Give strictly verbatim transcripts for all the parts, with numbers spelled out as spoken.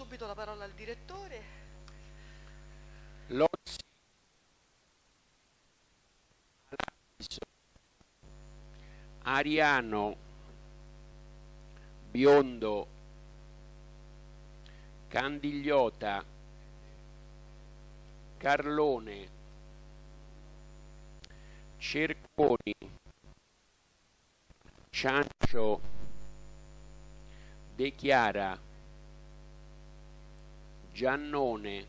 subito la parola al direttore. Lozzi, Ariano, Biondo, Candigliota, Carlone, Cerconi, Ciancio, De Chiara, Giannone,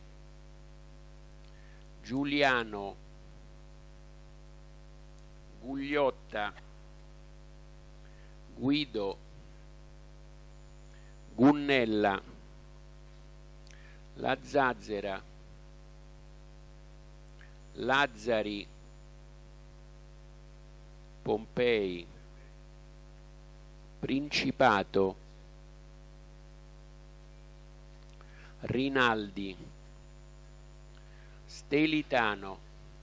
Giuliano, Gugliotta, Guido, Gunnella, La Zazzera, Lazzari, Pompei, Principato, Rinaldi, Stelitano,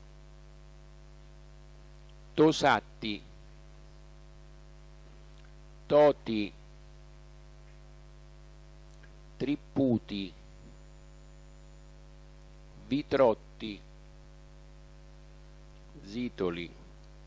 Tosatti, Toti, Tripputi, Vitrotti, Zitoli.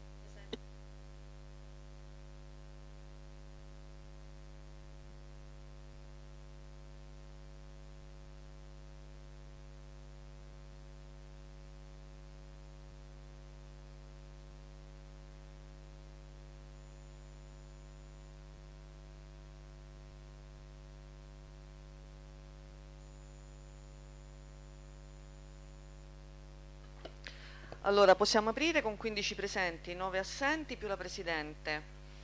Allora, possiamo aprire con quindici presenti, nove assenti più la Presidente.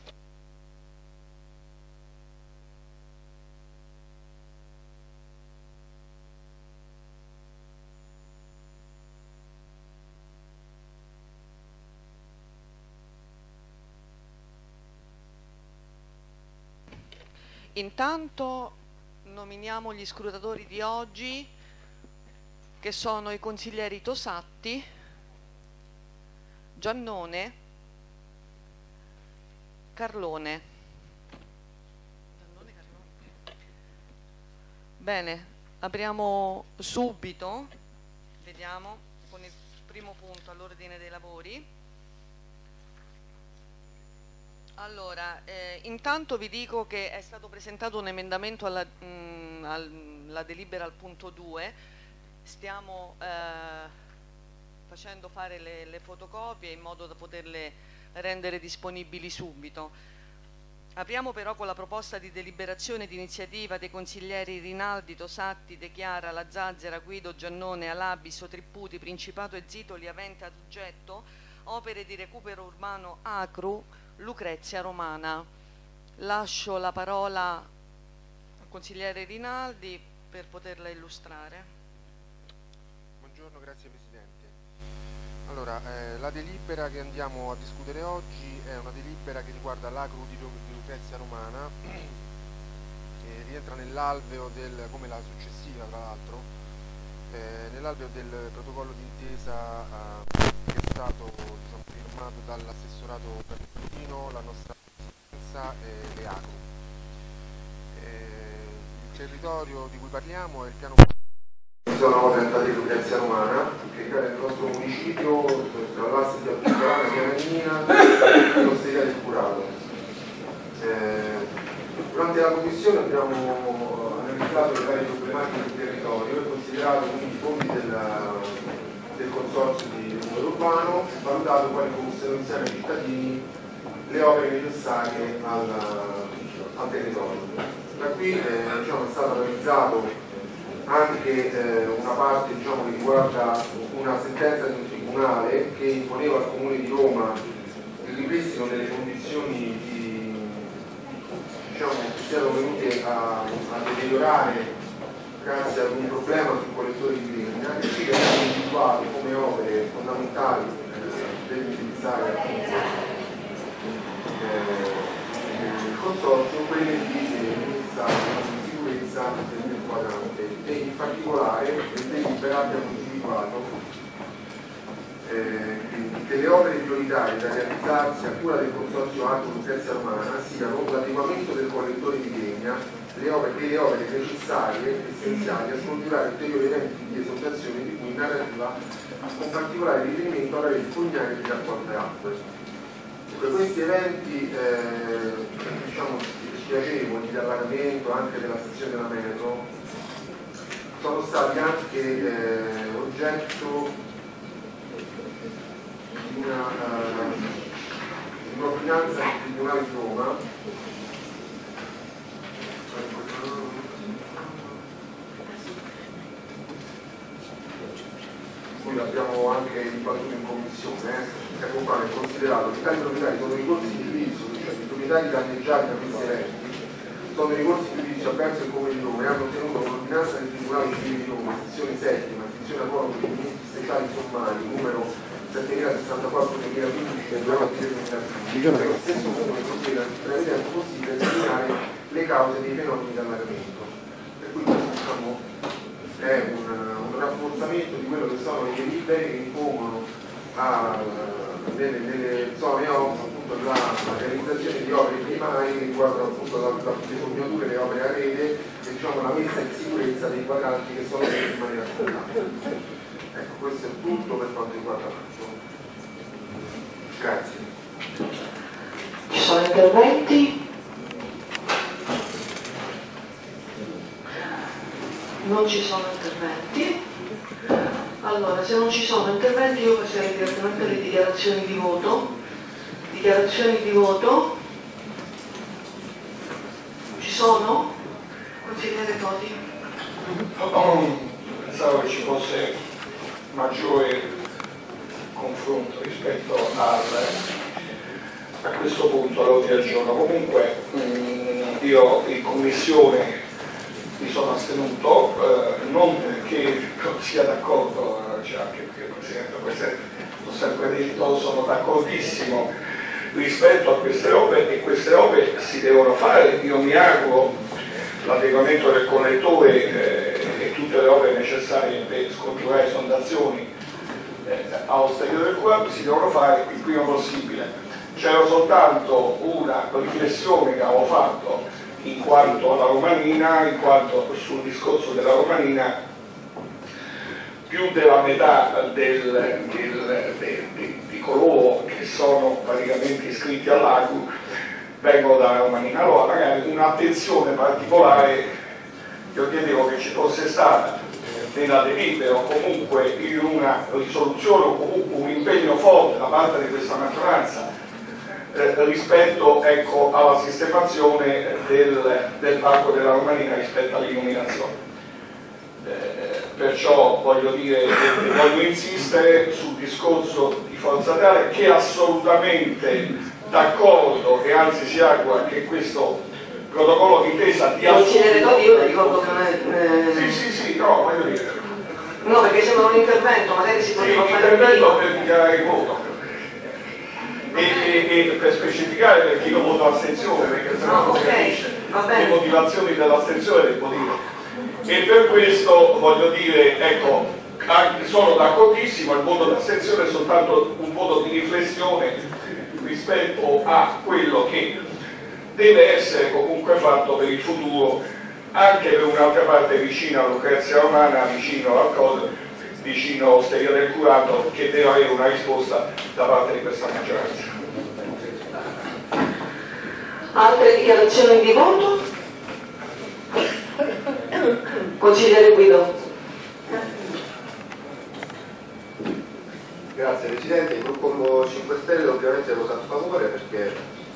Intanto nominiamo gli scrutatori di oggi, che sono i consiglieri Tosatti, Giannone, Carlone. Bene, apriamo subito, vediamo, con il primo punto all'ordine dei lavori. Allora, eh, intanto vi dico che è stato presentato un emendamento alla, mh, alla delibera al punto due, stiamo eh, facendo fare le, le fotocopie in modo da poterle rendere disponibili subito. Apriamo però con la proposta di deliberazione di iniziativa dei consiglieri Rinaldi, Tosatti, De Chiara, La Zazzera, Guido, Giannone, Alabiso, Tripputi, Principato e Zitoli, avente ad oggetto opere di recupero urbano Acru, Lucrezia Romana. Lascio la parola al consigliere Rinaldi per poterla illustrare. Buongiorno, grazie Presidente. Allora, eh, la delibera che andiamo a discutere oggi è una delibera che riguarda l'Acru di, di Lucrezia Romana, che rientra nell'alveo del, come la successiva tra l'altro, eh, nell'alveo del protocollo d'intesa eh, che è stato diciamo, firmato dall'assessorato Bertolino, la nostra presidenza e le Acru. Eh, il territorio di cui parliamo è il piano zona trenta di Lucrezia Romana, che è il nostro municipio tra l'asse di Alpicolana, Pianina e l'osteria del Curato. Eh, durante la commissione abbiamo analizzato le varie problematiche del territorio e considerato quindi i fondi del, del consorzio di recupero urbano e valutato quali fossero insieme ai cittadini le opere necessarie al, al territorio. Da qui eh, diciamo, è stato analizzato anche eh, una parte diciamo, che riguarda una sentenza di un tribunale che imponeva al Comune di Roma il ripristino delle condizioni di, diciamo, che siano venute a, a deteriorare grazie ad un problema sul collettore di legna, che ci vengono individuate come opere fondamentali eh, per utilizzare appunto eh, il consorzio, quelle di eh, sicurezza del quadrante, e in particolare nel delibera abbiamo individuato eh, che le opere prioritarie da realizzarsi a cura del consorzio Acru Lucrezia Romana siano l'adeguamento del collettore di legna le opere, delle opere necessarie, essenziali a scongiurare ulteriori eventi di esondazione di cui in narrativa con particolare riferimento alla rete fognaria di raccolta acque. Questi eventi eh, diciamo, spiacevoli di allagamento anche della stazione della metro sono stati anche eh, oggetto di una, uh, un'ordinanza del Tribunale di Roma cui abbiamo anche dibattuto in commissione, eh, che accompagna considerato che tali proprietari sono ricorsi di giudizio, cioè i proprietari danneggiati da questi eventi sono ricorsi di giudizio avverso il Comune di Roma e hanno ottenuto un'ordinanza del Tribunale Civile di Roma, sezione settima, sezione a coro dei diritti speciali sommari, numero settemila duemilaquindici del due aprile duemilaquindici, per lo stesso Comune prevedendo così per eliminare le cause dei fenomeni di allagamento. Per cui questo diciamo, è un, un rafforzamento di quello che sono le delibere che impongono a, nelle, nelle zone O M appunto la, la realizzazione di opere primarie che riguardano appunto la, la, le fognature, le opere a rete e diciamo la messa in sicurezza dei quadranti che sono in maniera scontata. Ecco, questo è tutto per quanto riguarda l'atto. Grazie. Ci sono interventi? Non ci sono interventi. Allora, se non ci sono interventi io passerei direttamente alle dichiarazioni di voto. Dichiarazioni di voto. Ci sono? Consigliere Toti? Pensavo che ci fosse maggiore confronto rispetto al, a questo punto all'ordine del giorno. Comunque mh, io in commissione mi sono astenuto, eh, non perché non sia d'accordo, cioè anche perché il Presidente Presidente l'ho sempre detto, sono d'accordissimo rispetto a queste robe e queste robe si devono fare. Io mi auguro l'adeguamento del collettore eh, e tutte le robe necessarie per scongiurare esondazioni eh, a posteriore del curante si devono fare il prima possibile. C'era soltanto una riflessione che avevo fatto in quanto alla Romanina, in quanto sul discorso della Romanina più della metà del, del, del, del, di coloro che sono praticamente iscritti all'A C U vengono dalla Romanina. Allora magari un'attenzione particolare io chiedevo che ci fosse stata nella delibera o comunque in una risoluzione o comunque un impegno forte da parte di questa maggioranza Eh, rispetto ecco, alla sistemazione del, del parco della Romanina rispetto all'illuminazione. Eh, perciò voglio dire, eh, voglio insistere sul discorso di Forza Italia che è assolutamente d'accordo e anzi si augura che questo protocollo di intesa dia Consigliere, io le ricordo che non è... Eh... Sì, sì, sì, no, voglio dire. No, perché sembra un intervento, magari si poteva sì, fare intervento per dichiarare il voto. E, e, e per specificare perché io voto astensione, perché se no non si capisce le motivazioni dell'astensione devo dire. E per questo voglio dire, ecco, anche, sono d'accordissimo, il voto d'astensione è soltanto un voto di riflessione rispetto a quello che deve essere comunque fatto per il futuro, anche per un'altra parte vicino a Lucrezia Romana, vicino al C O D, vicino all'Osteria del Curato, che deve avere una risposta da parte di questa maggioranza. Altre dichiarazioni di voto? Consigliere Guido. Grazie Presidente, il gruppo cinque Stelle ovviamente ha votato a favore perché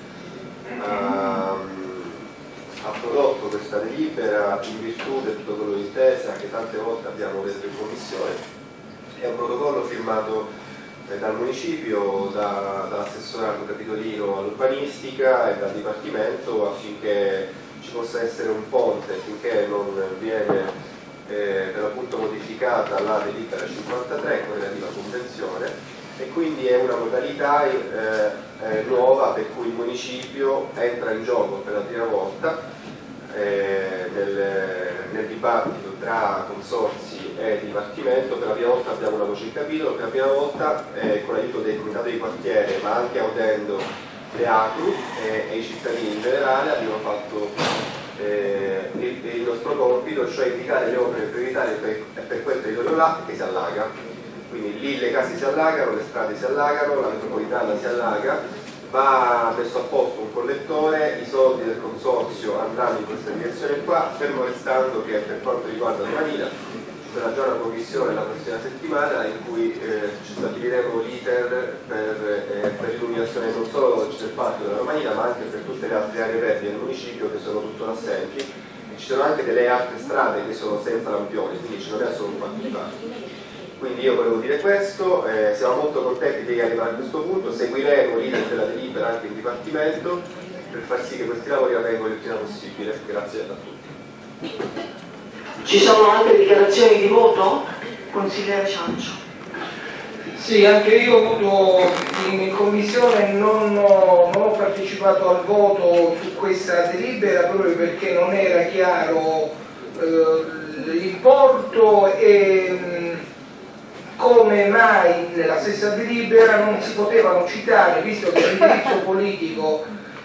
ehm, ha prodotto questa delibera in virtù del protocollo d'intesa che tante volte abbiamo detto in commissione. È un protocollo firmato eh, dal municipio, da, dall'assessorato capitolino all'urbanistica e dal Dipartimento affinché ci possa essere un ponte, finché non viene eh, per l'appunto modificata la delibera cinquantatré con relativa convenzione, e quindi è una modalità eh, eh, nuova per cui il municipio entra in gioco per la prima volta eh, nel, nel dibattito tra consorzi e dipartimento. Per la prima volta abbiamo una voce in capitolo, per la prima volta eh, con l'aiuto del comitato di quartiere, ma anche audendo le A C U e, e i cittadini in generale, abbiamo fatto eh, il, il nostro compito, cioè indicare le opere prioritarie per, per quel territorio là che si allaga. Quindi lì le case si allagano, le strade si allagano, la metropolitana si allaga, va messo a posto un collettore, i soldi del consorzio andranno in questa direzione qua, fermo restando che per quanto riguarda Romanina ci sarà già una commissione la prossima settimana in cui eh, ci stabiliremo l'iter per, eh, per l'illuminazione non solo del parco della Romanina ma anche per tutte le altre aree verdi del municipio che sono tuttora assenti. Ci sono anche delle altre strade che sono senza lampioni, quindi ci non è solo un fatto di parco. Quindi io volevo dire questo, eh, siamo molto contenti di arrivare a questo punto, seguiremo l'iter della delibera anche in dipartimento per far sì che questi lavori avvengano il prima possibile. Grazie a tutti. Ci sono anche dichiarazioni di voto? Consigliere Ciancio. Sì, anche io ho avuto in commissione, non ho, non ho partecipato al voto su questa delibera proprio perché non era chiaro eh, l'importo e mh, come mai nella stessa delibera non si potevano citare, visto che l'indirizzo politico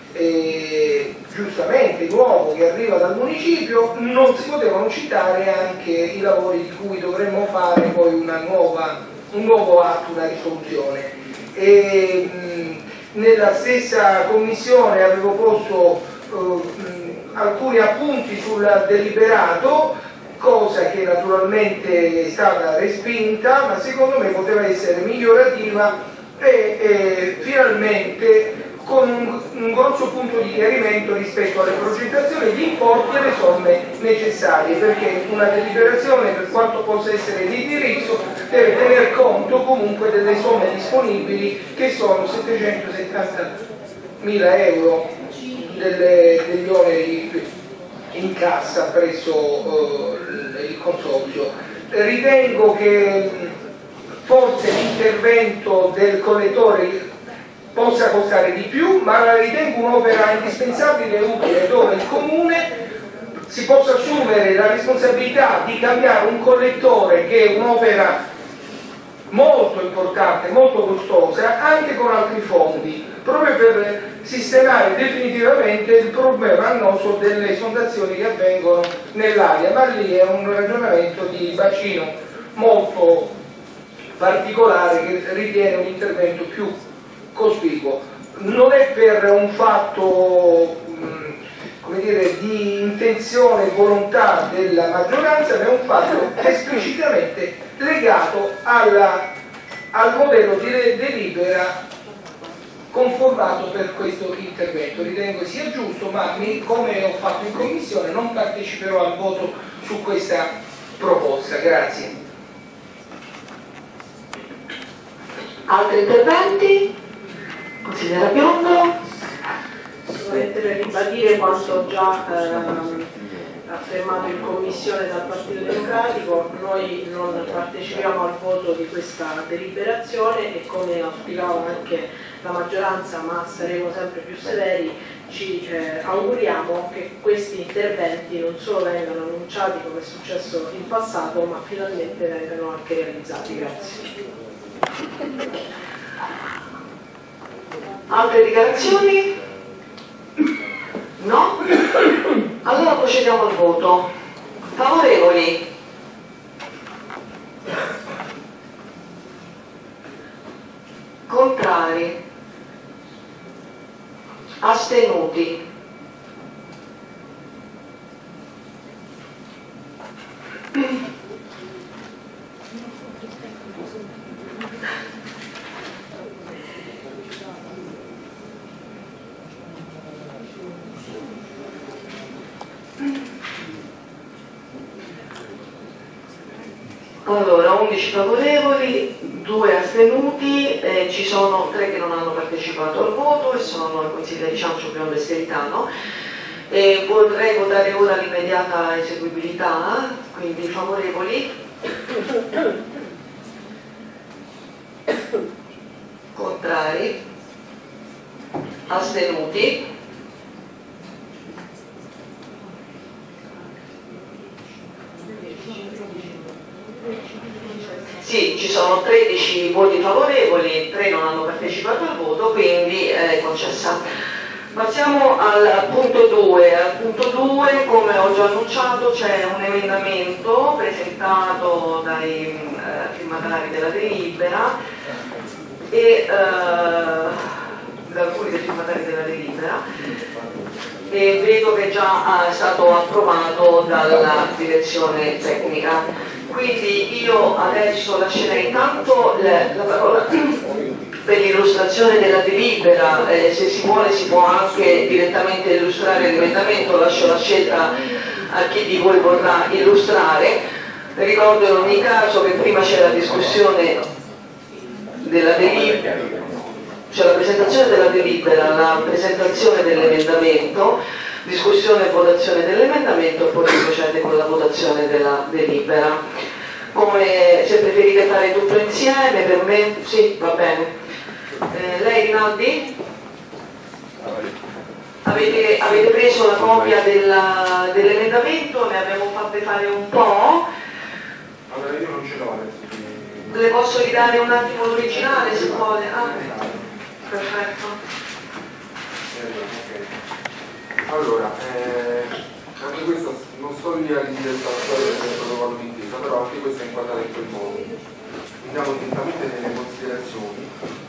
eh, giustamente nuovo che arriva dal municipio, non si potevano citare anche i lavori di cui dovremmo fare poi una nuova, un nuovo atto, una risoluzione. E, mh, nella stessa commissione avevo posto uh, mh, alcuni appunti sul deliberato, cosa che naturalmente è stata respinta, ma secondo me poteva essere migliorativa e, e finalmente con un, un grosso punto di chiarimento rispetto alle progettazioni, gli importi e le somme necessarie, perché una deliberazione, per quanto possa essere di indirizzo, deve tener conto comunque delle somme disponibili che sono settecentosettantamila euro delle, degli oneri in cassa presso eh, il consorzio. Ritengo che forse l'intervento del collettore possa costare di più, ma la ritengo un'opera indispensabile e utile, dove il comune si possa assumere la responsabilità di cambiare un collettore che è un'opera molto importante, molto costosa, anche con altri fondi, proprio per sistemare definitivamente il problema annoso delle esondazioni che avvengono nell'area, ma lì è un ragionamento di bacino molto particolare che ritiene un intervento più cospicuo. Non è per un fatto mh, come dire, di intenzione e volontà della maggioranza, ma è un fatto esplicitamente legato alla, al modello di delibera conformato per questo intervento. Ritengo sia giusto, ma mi, come ho fatto in commissione non parteciperò al voto su questa proposta. Grazie. Altri interventi? Consigliera Biondo. Solamente per ribadire quanto già ehm, affermato in commissione dal Partito Democratico, noi non partecipiamo al voto di questa deliberazione e, come auspicava anche la maggioranza, ma saremo sempre più severi, ci eh, auguriamo che questi interventi non solo vengano annunciati come è successo in passato, ma finalmente vengano anche realizzati. Grazie. Altre dichiarazioni? No? Allora procediamo al voto. Favorevoli? Contrari? Astenuti? Allora, undici favorevoli, due astenuti, eh, ci sono tre che non hanno partecipato al voto e sono il consigliere Ciancio, Biondo e Steritano. Eh, vorrei votare ora l'immediata eseguibilità, quindi favorevoli, contrari, astenuti. Sì, ci sono tredici voti favorevoli, tre non hanno partecipato al voto, quindi è concessa. Passiamo al punto due. Al punto due, come ho già annunciato, c'è un emendamento presentato dai eh, firmatari della delibera e eh, da alcuni dei firmatari della delibera, e vedo che già è stato approvato dalla direzione tecnica. Quindi io adesso lascerei tanto la, la parola per l'illustrazione della delibera, eh, se si vuole si può anche direttamente illustrare l'emendamento, lascio la scelta a chi di voi vorrà illustrare. Ricordo in ogni caso che prima c'è la discussione della delibera, c'è la presentazione della delibera, la presentazione dell'emendamento, discussione e votazione dell'emendamento e poi si procede con la votazione della delibera. Come, se preferite fare tutto insieme, per me sì, va bene. Eh, lei Rinaldi? Avete, avete preso la copia dell'emendamento? Ne abbiamo fatte fare un po'. Allora io non ce l'ho adesso. Le posso ridare un attimo l'originale se vuole? Ah, perfetto. Allora, eh, anche questo non sto lì a dire la storia del protocollo d'intesa, però anche questo è inquadrato in quel modo. Andiamo direttamente nelle considerazioni.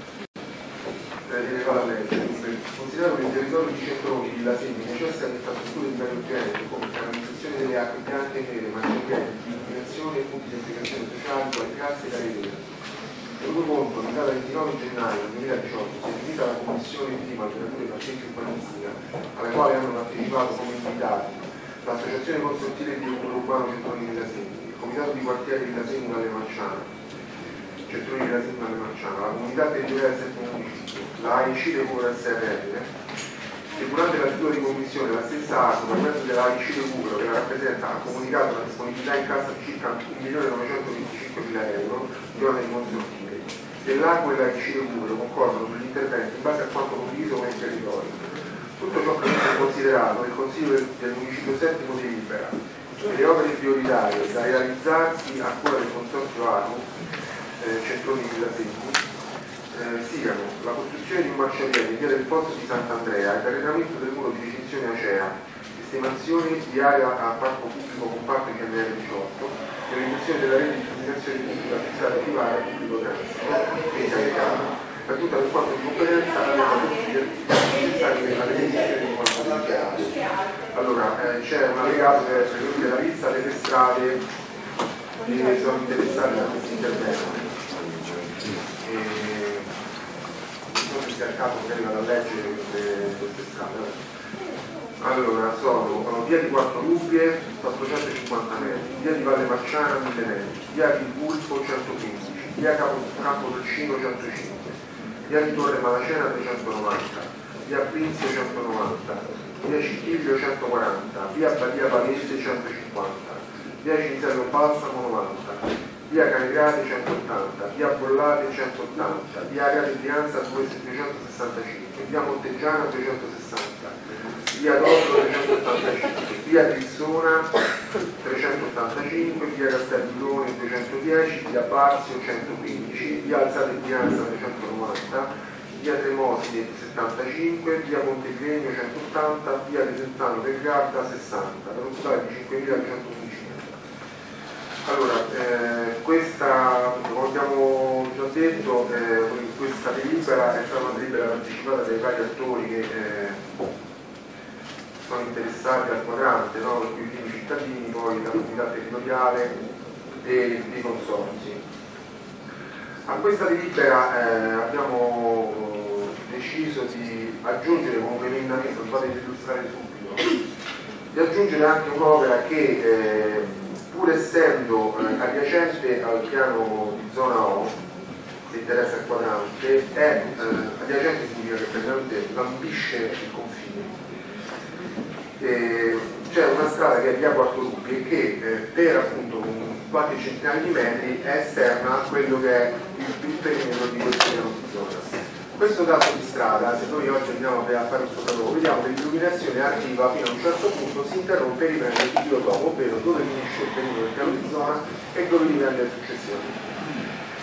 Eh, vado a leggere. Considerato che il territorio di Centroni, Villa Segni, necessita di infrastrutture di vario genere, come canalizzazione delle acque bianche e nere, mantenimento, illuminazione e punti di applicazione sociali, quali casse e gallerie. Tenuto conto che in data ventinove gennaio duemiladiciotto si è riunita la Commissione di Maturatura e Pazienza Urbanistica, alla quale hanno partecipato come invitati l'Associazione Consortile di Recupero Urbano Centroni Villa Segni, il Comitato di Quartiere Villa Segni Valle Marciana, Centroni Villa Segni Valle Marciana, la Comunità Territoriale del Settimo Municipio, la A I C Recupero S R L, che durante la seduta di commissione la stessa A S O, per mezzo della A I C Recupero, che la rappresenta, ha comunicato la disponibilità in cassa di circa un milione novecentoventicinquemila euro di oneri consortili. Dell'Acqua e la I C Recupero concordano sugli interventi in base a quanto condiviso con il territorio. Tutto ciò che è considerato il Consiglio del, del Municipio Settimo delibera le opere prioritarie da realizzarsi a cura del Consorzio A N U eh, Centroni Villa Segni eh, siano la costruzione di un marciapiede in via del Pozzo di Sant'Andrea, il arredamento del muro di recinzione Acea, sistemazione di area a parco pubblico comparto in N R diciotto, e riduzione della rete di comunicazione pubblica fissata privata e pubblico transito, per tutta per quanto di competenza alla necessaria della definizione di quanto dichiarato. Allora, eh, c'è un allegato che è la lista delle strade che sono interessate da questi interventi. E non si sia il caso magari vado a leggere queste, queste strade. Allora, sono via di Quattro Lubbie quattrocentocinquanta metri, via di Valle Marciana mille metri, via di Gulfo centoquindici, via Capo, Campo Dolcino centocinque, via di Torre Malacena trecentonovanta, via Pinzio centonovanta, via Cicchiglio centoquaranta, via Badia Palese centocinquanta, via Cinzello Balsamo novanta, via Canegrate centottanta, via Bollate centottanta, via Area di Brianza duecentosessantacinque, via Monteggiana duecentosessanta, via Dotto trecentottantacinque, via Trissona trecentottantacinque, via Castellidone duecentodieci, via Barzio centoquindici, via Alzate Brianza trecentonovanta, via Tremosini settantacinque, via Montegregno centottanta, via Resentano del Garda sessanta, per un totale di cinquemilacentoundici metri. Allora, eh, questa, come abbiamo già detto, eh, questa delibera è stata una delibera partecipata dai vari attori che eh, sono interessati al quadrante, no? Per cui i primi cittadini, poi la comunità territoriale e i consorzi. A questa delibera eh, abbiamo deciso di aggiungere come un emendamento, lo fate illustrare subito, di aggiungere anche un'opera che eh, pur essendo eh, adiacente al piano di zona O, che interessa il quadrante, è eh, adiacente significa che praticamente lambisce il confine. C'è una strada che è via Quarto Lubbie che eh, per appunto un qualche centinaia di metri è esterna a quello che è il, il perimetro di questo piano di zona. Questo dato di strada, se noi oggi andiamo a fare un sopralluogo, vediamo che l'illuminazione arriva fino a un certo punto, si interrompe e riprende subito dopo, ovvero dove finisce il perimetro del piano di zona e dove riprende successivamente.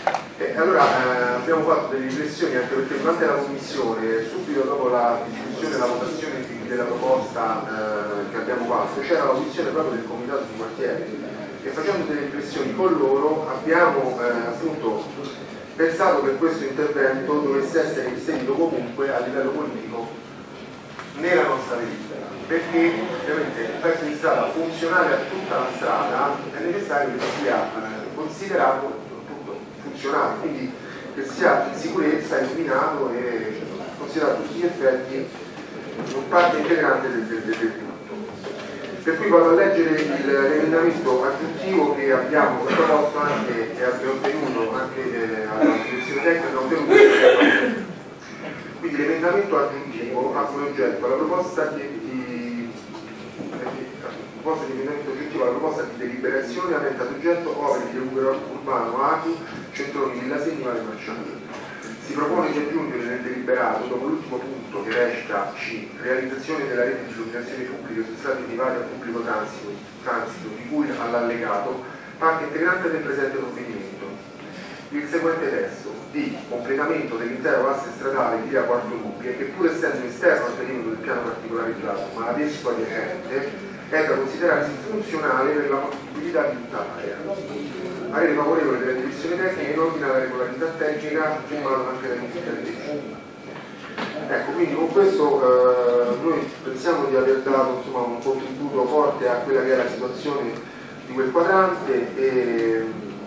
E allora eh, abbiamo fatto delle riflessioni anche perché durante la commissione, subito dopo la discussione e la votazione della proposta eh, che abbiamo fatto, c'era l'audizione proprio del comitato di quartiere e facendo delle riflessioni con loro abbiamo eh, appunto pensato che questo intervento dovesse essere inserito comunque a livello politico nella nostra delibera, perché ovviamente il pezzo di strada funzionale a tutta la strada è necessario che sia eh, considerato appunto funzionale, quindi che sia in sicurezza, illuminato e considerato a tutti gli effetti un parte integrante del, del, del tutto. Per cui vado a leggere l'emendamento aggiuntivo che abbiamo proposto anche e abbiamo ottenuto anche eh, alla commissione tecnica, ottenuto quindi l'emendamento aggiuntivo ha come oggetto la proposta di, di, la proposta di emendamento aggiuntivo alla proposta di deliberazione avente ad oggetto opere di recupero urbano A C U, Centroni Villa Segni, Valle Marciano. Si propone di aggiungere nel deliberato, dopo l'ultimo punto che recita C, realizzazione della rete di illuminazione pubblica su strade di vario pubblico transito, transito di cui all'allegato, parte integrante del presente provvedimento. Il seguente testo, di completamento dell'intero asse stradale via Quarto Dubbia, che pur essendo esterno al perimetro del piano particolarizzato, ma ad esso adiacente, è da considerarsi funzionale per la fattibilità di tutta l'area. Parere favorevole della direzione tecnica in ordine alla regolarità tecnica, firmato anche dai consiglieri tecnici. Ecco, quindi con questo eh, noi pensiamo di aver dato insomma, un contributo forte a quella che è la situazione di quel quadrante e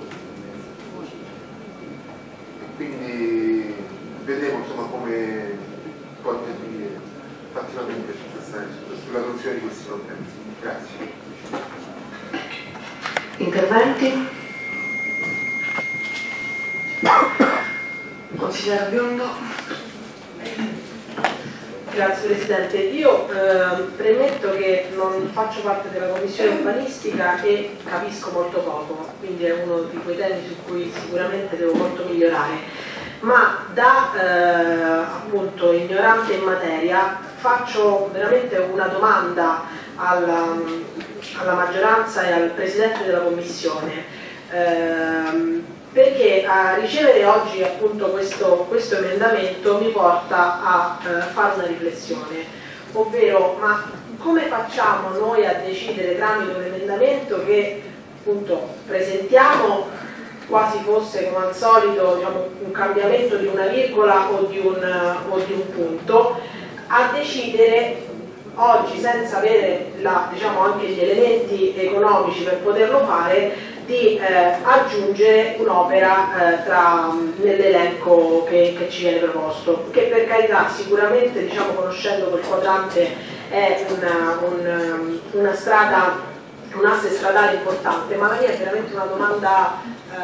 quindi vedremo insomma come poi intervenire fattivamente su questa, sulla soluzione di questi problemi. Grazie. Interventi? Consigliere Biondo. Grazie Presidente. Io eh, premetto che non faccio parte della Commissione urbanistica e capisco molto poco, quindi è uno di quei temi su cui sicuramente devo molto migliorare, ma da eh, appunto ignorante in materia faccio veramente una domanda alla, alla maggioranza e al Presidente della Commissione. Eh, perché a ricevere oggi appunto questo, questo emendamento mi porta a eh, fare una riflessione, ovvero ma come facciamo noi a decidere tramite un emendamento che appunto presentiamo quasi fosse come al solito diciamo, un cambiamento di una virgola o di un, o di un punto, a decidere oggi senza avere la, diciamo, anche gli elementi economici per poterlo fare di eh, aggiungere un'opera eh, nell'elenco che, che ci viene proposto, che per carità sicuramente diciamo, conoscendo quel quadrante è una, un, una strada, un asse stradale importante, ma la mia è veramente una domanda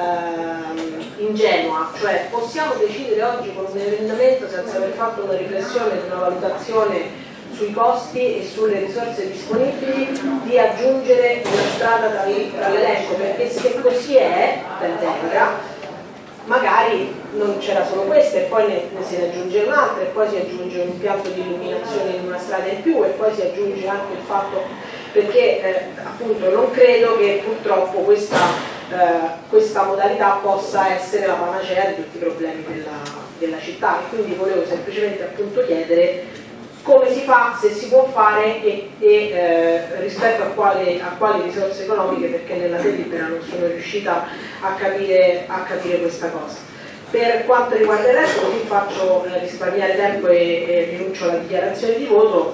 eh, ingenua, cioè possiamo decidere oggi con un emendamento senza aver fatto una riflessione, una valutazione sui costi e sulle risorse disponibili di aggiungere una strada tra l'elenco, perché se così è, ben venga, magari non c'era solo questa e poi ne, ne si ne aggiunge un'altra e poi si aggiunge un impianto di illuminazione in una strada in più e poi si aggiunge anche il fatto, perché eh, appunto non credo che purtroppo questa, eh, questa modalità possa essere la panacea di tutti i problemi della, della città, e quindi volevo semplicemente appunto chiedere come si fa, se si può fare e, e eh, rispetto a quali, a quali risorse economiche, perché nella delibera non sono riuscita a capire, a capire questa cosa. Per quanto riguarda il resto, così faccio eh, risparmiare tempo e, e rinuncio alla dichiarazione di voto.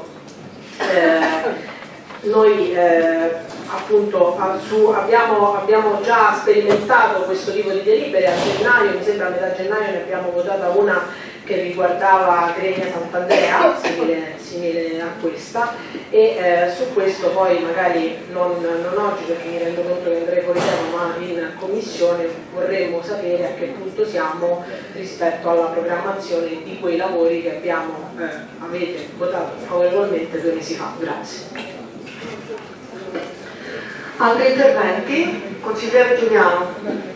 Eh, noi eh, appunto su, abbiamo, abbiamo già sperimentato questo tipo di delibere a gennaio, mi sembra a metà gennaio ne abbiamo votata una che riguardava Gregna Sant'Andrea, simile, simile a questa, e eh, su questo poi magari non, non oggi perché mi rendo conto che andrei fuori tema, ma in commissione vorremmo sapere a che punto siamo rispetto alla programmazione di quei lavori che abbiamo, eh, avete votato favorevolmente due mesi fa. Grazie. Altri interventi? Consigliere Giuliano.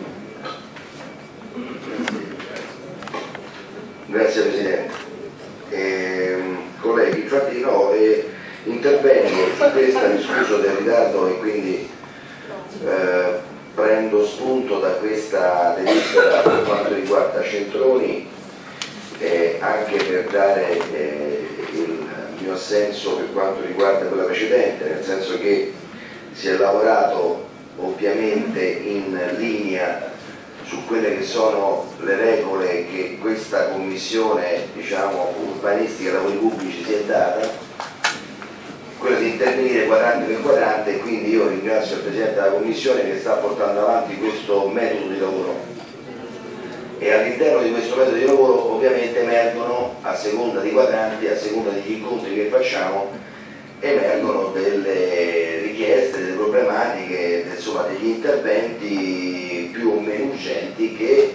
Grazie Presidente. Eh, colleghi, infatti no, eh, intervengo su questa, mi scuso del ritardo e quindi eh, prendo spunto da questa delibera per quanto riguarda Centroni, eh, anche per dare eh, il mio assenso per quanto riguarda quella precedente, nel senso che si è lavorato ovviamente in linea su quelle che sono le regole che questa commissione, diciamo, urbanistica e lavori pubblici si è data, quella di intervenire quadrante per quadrante, e quindi io ringrazio il Presidente della Commissione che sta portando avanti questo metodo di lavoro, e all'interno di questo metodo di lavoro ovviamente emergono, a seconda dei quadranti, a seconda degli incontri che facciamo, emergono delle richieste, delle problematiche, insomma degli interventi più o meno urgenti che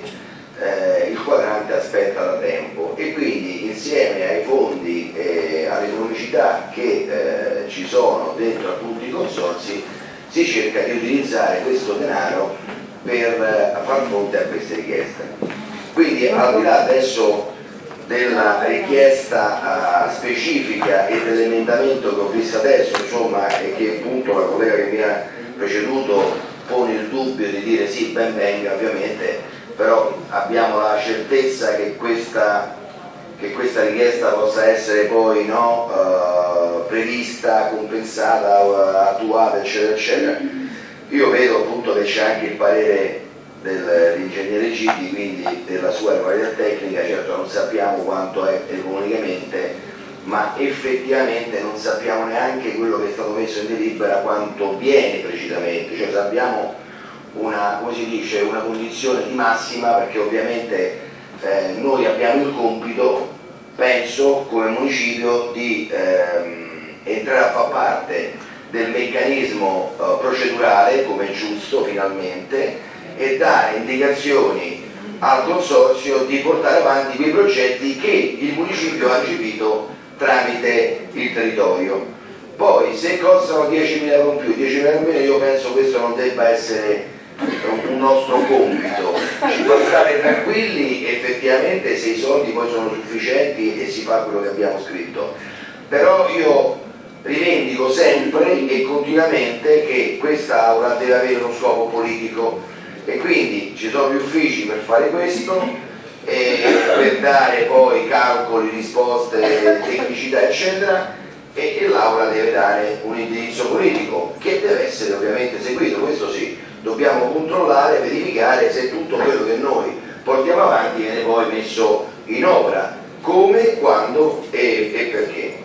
eh, il quadrante aspetta da tempo, e quindi insieme ai fondi e all'economicità che eh, ci sono dentro appunto i consorzi si cerca di utilizzare questo denaro per eh, far fronte a queste richieste. Quindi al di là adesso della richiesta uh, specifica e dell'emendamento che ho visto adesso, insomma, e che appunto la collega che mi ha preceduto pone il dubbio di dire sì, ben venga, ovviamente, però abbiamo la certezza che questa, che questa richiesta possa essere poi no, uh, prevista, compensata, uh, attuata, eccetera, eccetera. Io vedo appunto che c'è anche il parere dell'ingegnere Gidi, quindi della sua qualità tecnica. Certo non sappiamo quanto è economicamente, ma effettivamente non sappiamo neanche quello che è stato messo in delibera quanto viene precisamente, cioè sappiamo una, come si dice, una condizione di massima, perché ovviamente eh, noi abbiamo il compito, penso, come municipio di ehm, entrare a far parte del meccanismo eh, procedurale, come è giusto finalmente, e dare indicazioni al consorzio di portare avanti quei progetti che il municipio ha recepito tramite il territorio. Poi se costano diecimila euro in più, diecimila euro in meno, io penso questo non debba essere un nostro compito, ci fa stare tranquilli effettivamente se i soldi poi sono sufficienti e si fa quello che abbiamo scritto. Però io rivendico sempre e continuamente che questa aula deve avere uno scopo politico, e quindi ci sono gli uffici per fare questo, e per dare poi calcoli, risposte, tecnicità eccetera, e, e l'aula deve dare un indirizzo politico che deve essere ovviamente seguito. Questo sì, dobbiamo controllare, verificare se tutto quello che noi portiamo avanti viene poi messo in opera, come, quando e, e perché.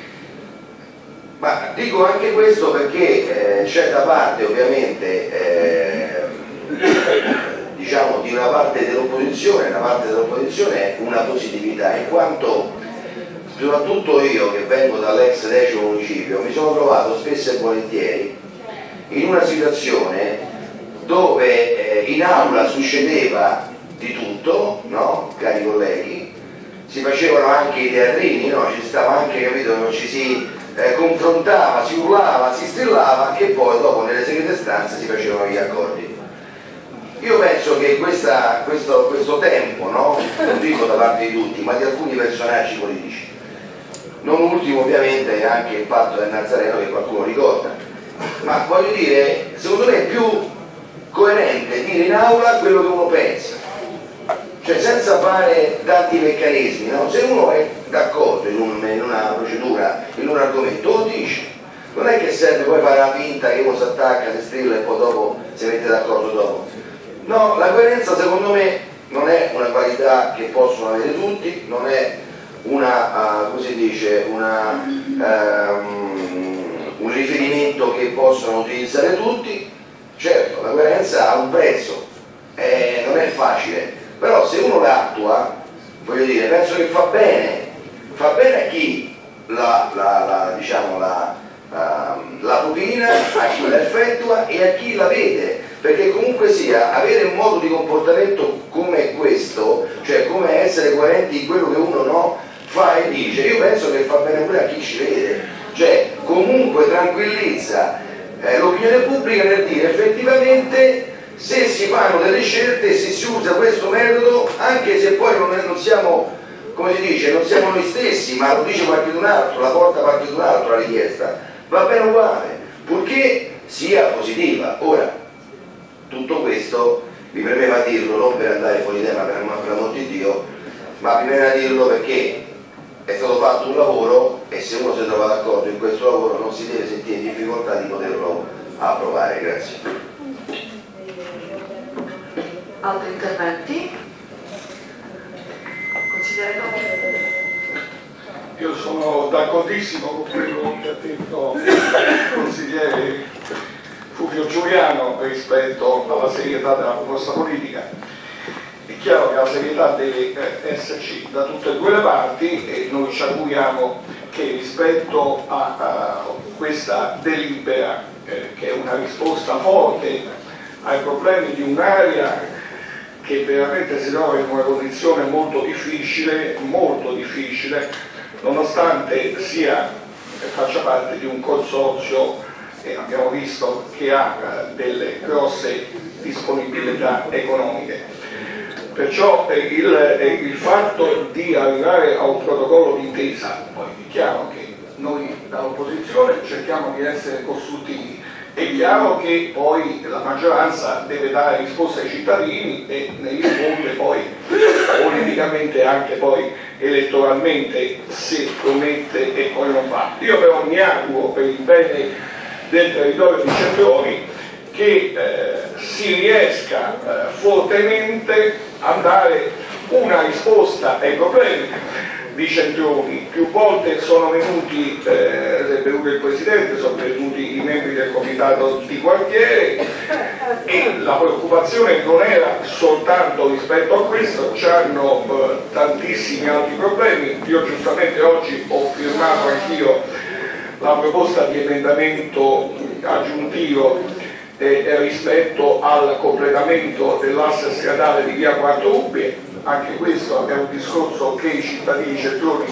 Ma dico anche questo perché eh, c'è da parte ovviamente eh, diciamo di una parte dell'opposizione, una parte dell'opposizione è una positività, in quanto soprattutto io che vengo dall'ex decimo municipio mi sono trovato spesso e volentieri in una situazione dove eh, in aula succedeva di tutto, no? Cari colleghi, si facevano anche i teatrini, no? Ci stava anche, capito, non ci si eh, confrontava, si urlava, si strillava, e poi dopo nelle segrete stanze si facevano gli accordi. Io penso che questa, questo, questo tempo, no? Non dico da parte di tutti, ma di alcuni personaggi politici, non ultimo ovviamente anche il patto del Nazareno che qualcuno ricorda, ma voglio dire, secondo me è più coerente dire in aula quello che uno pensa, cioè senza fare tanti meccanismi, no? Se uno è d'accordo in, un, in una procedura, in un argomento, lo dice, non è che serve poi fare la finta che uno si attacca, si strilla e poi dopo si mette d'accordo dopo. No, la coerenza secondo me non è una qualità che possono avere tutti, non è una, uh, come si dice, una, um, un riferimento che possono utilizzare tutti. Certo, la coerenza ha un prezzo, eh, non è facile, però se uno l'attua, voglio dire, penso che fa bene, fa bene a chi la, la, la, diciamo, la, la, la propina, a chi la effettua e a chi la vede, perché comunque sia avere un modo di comportamento come questo, cioè come essere coerenti in quello che uno no, fa e dice, io penso che fa bene pure a chi ci vede, cioè comunque tranquillizza eh, l'opinione pubblica nel dire effettivamente se si fanno delle scelte, se si usa questo metodo, anche se poi non, non siamo, come si dice, non siamo noi stessi, ma lo dice qualcun altro, la porta qualcun altro la richiesta, va bene uguale, purché sia positiva. Ora, Tutto questo mi premeva dirlo non per andare fuori tema, per l'amor di Dio, ma mi premeva dirlo perché è stato fatto un lavoro e se uno si trova d'accordo in questo lavoro non si deve sentire in difficoltà di poterlo approvare. Grazie. Altri interventi? Consigliere Io sono d'accordissimo con quello che ha detto il consigliere Fulvio Giuliano rispetto alla serietà della proposta politica. È chiaro che la serietà deve esserci da tutte e due le parti e noi ci auguriamo che rispetto a, a questa delibera, eh, che è una risposta forte ai problemi di un'area che veramente si trova in una condizione molto difficile, molto difficile, nonostante sia, faccia parte di un consorzio e abbiamo visto che ha eh, delle grosse disponibilità economiche. Perciò eh, il, eh, il fatto di arrivare a un protocollo d'intesa, poi è chiaro che noi dall'opposizione cerchiamo di essere costruttivi, è chiaro che poi la maggioranza deve dare risposte ai cittadini e ne risponde poi politicamente anche poi elettoralmente se promette e poi non fa. Io però mi auguro per il bene del territorio di Centroni che eh, si riesca eh, fortemente a dare una risposta ai problemi di Centroni. Più volte sono venuti, eh, è venuto il Presidente, sono venuti i membri del Comitato di quartiere e la preoccupazione non era soltanto rispetto a questo, c'hanno eh, tantissimi altri problemi. Io giustamente oggi ho firmato anch'io la proposta di emendamento aggiuntivo eh, rispetto al completamento dell'asse stradale di via Quattro Ubbie. Anche questo è un discorso che i cittadini centroni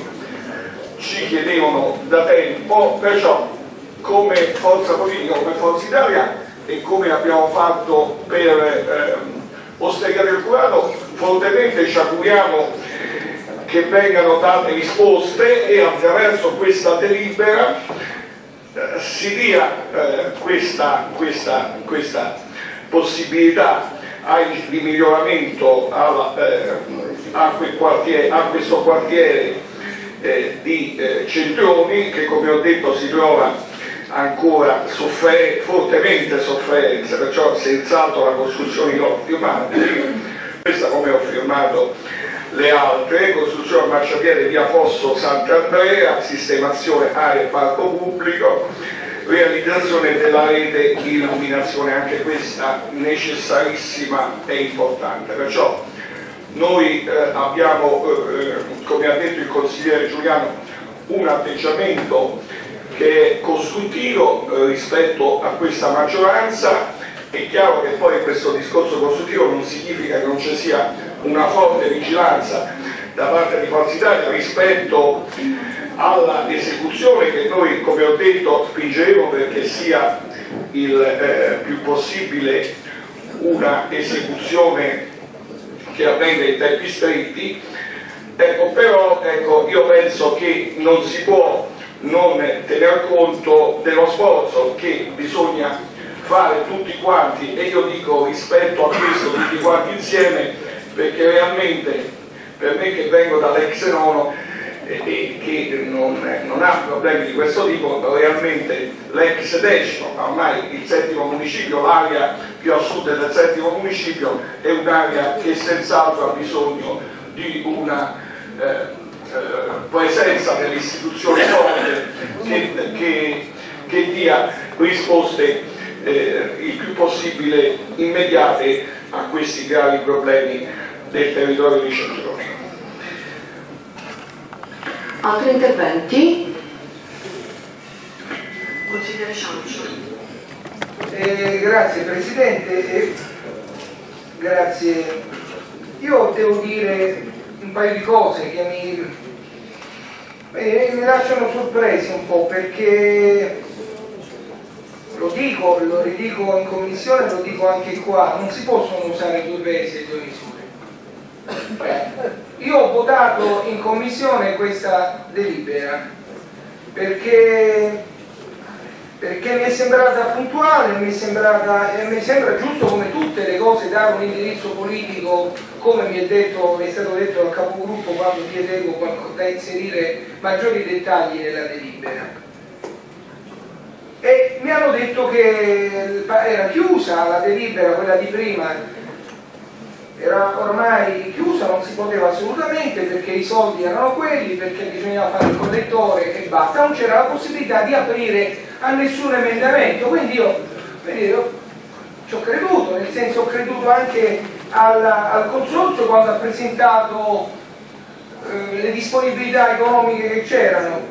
ci chiedevano da tempo, perciò come forza politica, come Forza Italia e come abbiamo fatto per ehm, Osteria del Curato, fortemente ci auguriamo che vengano date risposte e attraverso questa delibera eh, si dia eh, questa, questa, questa possibilità di miglioramento alla, eh, a, quel quartiere, a questo quartiere eh, di eh, Centroni che, come ho detto, si trova ancora soffer- fortemente sofferenza, perciò senz'altro la costruzione di lotti umani, questa come ho firmato le altre, costruzione a marciapiede via Fosso Sant'Andrea, sistemazione area e parco pubblico, realizzazione della rete di illuminazione, anche questa necessarissima e importante. Perciò noi eh, abbiamo, eh, come ha detto il consigliere Giuliano, un atteggiamento che è costruttivo eh, rispetto a questa maggioranza. È chiaro che poi questo discorso costruttivo non significa che non ci sia una forte vigilanza da parte di Forza Italia rispetto alla esecuzione che noi, come ho detto, spingeremo perché sia il eh, più possibile una esecuzione che avvenga in tempi stretti. Ecco, però ecco, io penso che non si può non tener conto dello sforzo che bisogna fare tutti quanti, e io dico rispetto a questo tutti quanti insieme, perché realmente per me che vengo dall'ex nono e che non, non ha problemi di questo tipo, realmente l'ex decimo, ormai il settimo municipio, l'area più a sud del settimo municipio, è un'area che senz'altro ha bisogno di una eh, eh, presenza delle istituzioni forte che, che, che dia risposte eh, il più possibile immediate a questi gravi problemi del territorio di Centroni. Altri interventi? Consigliere Ciancio. Eh, grazie Presidente, eh, grazie. Io devo dire un paio di cose che mi, eh, mi lasciano sorpresi un po', perché lo dico, lo ridico in commissione, lo dico anche qua, non si possono usare due pesi e due misure. Io ho votato in commissione questa delibera perché perché mi è sembrata puntuale, mi è sembrata, e mi sembra giusto come tutte le cose dare un indirizzo politico, come mi è, detto, mi è stato detto dal capogruppo quando chiedevo da inserire maggiori dettagli nella delibera. E mi hanno detto che era chiusa la delibera, quella di prima era ormai chiusa, non si poteva assolutamente perché i soldi erano quelli, perché bisognava fare il collettore e basta, non c'era la possibilità di aprire a nessun emendamento, quindi io, quindi io ci ho creduto, nel senso ho creduto anche al, al consorzio quando ha presentato eh, le disponibilità economiche che c'erano.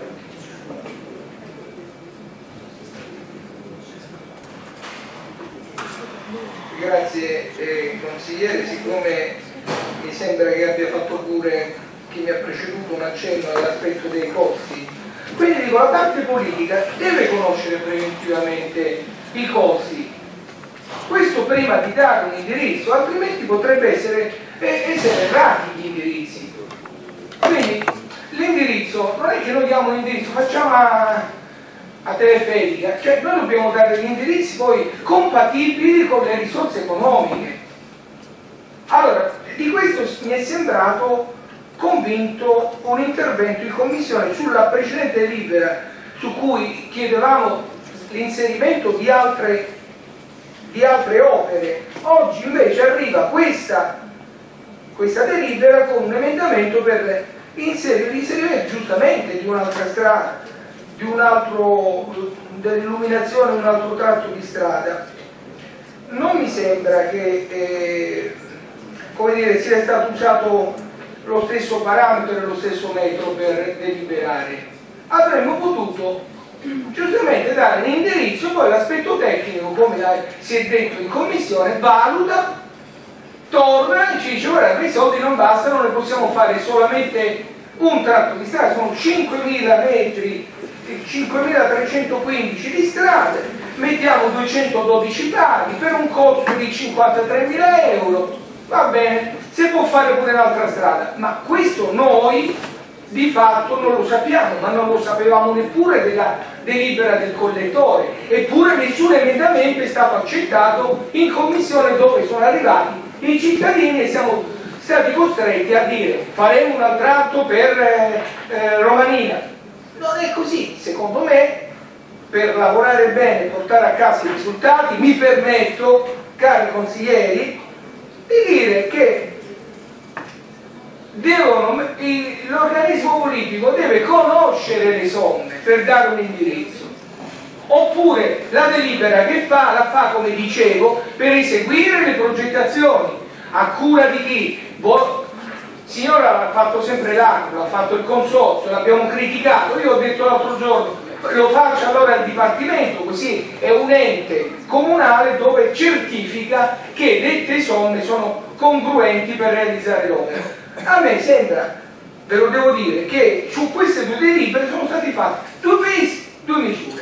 Grazie eh, consigliere, siccome mi sembra che abbia fatto pure chi mi ha preceduto un accenno all'aspetto dei costi, quindi dico la parte politica deve conoscere preventivamente i costi, questo prima di dare un indirizzo, altrimenti potrebbe essere, eh, essere errati gli indirizzi. Quindi l'indirizzo non è che noi diamo un indirizzo, facciamo a a telefonica, cioè noi dobbiamo dare degli indirizzi poi compatibili con le risorse economiche. Allora, di questo mi è sembrato convinto un intervento in commissione sulla precedente delibera su cui chiedevamo l'inserimento di altre, di altre opere. Oggi invece arriva questa, questa delibera con un emendamento per inserire l'inserimento giustamente di un'altra strada, di un altro, dell'illuminazione, un altro tratto di strada. Non mi sembra che eh, come dire, sia stato usato lo stesso parametro e lo stesso metodo per deliberare. Avremmo potuto giustamente dare un indirizzo, poi l'aspetto tecnico, come si è detto in commissione, valuta, torna e ci dice guarda, quei soldi non bastano, ne possiamo fare solamente un tratto di strada, sono cinquemila metri, cinquemilatrecentoquindici di strade, mettiamo duecentododici pali per un costo di cinquantatremila euro, va bene, si può fare pure un'altra strada, ma questo noi di fatto non lo sappiamo, ma non lo sapevamo neppure della delibera del collettore, eppure nessun emendamento è stato accettato in commissione dove sono arrivati i cittadini e siamo stati costretti a dire faremo un altro atto per eh, eh, Romanina. Non è così, secondo me, per lavorare bene e portare a casa i risultati, mi permetto, cari consiglieri, di dire che l'organismo politico deve conoscere le somme per dare un indirizzo, oppure la delibera che fa, la fa, come dicevo, per eseguire le progettazioni, a cura di chi? Signora l'ha fatto sempre l'Arco, l'ha fatto il consorzio, l'abbiamo criticato, io ho detto l'altro giorno, lo faccia allora il Dipartimento, così è un ente comunale dove certifica che dette somme sono congruenti per realizzare l'opera. A me sembra, ve lo devo dire, che su queste due delibere sono stati fatti due pesi, due misure.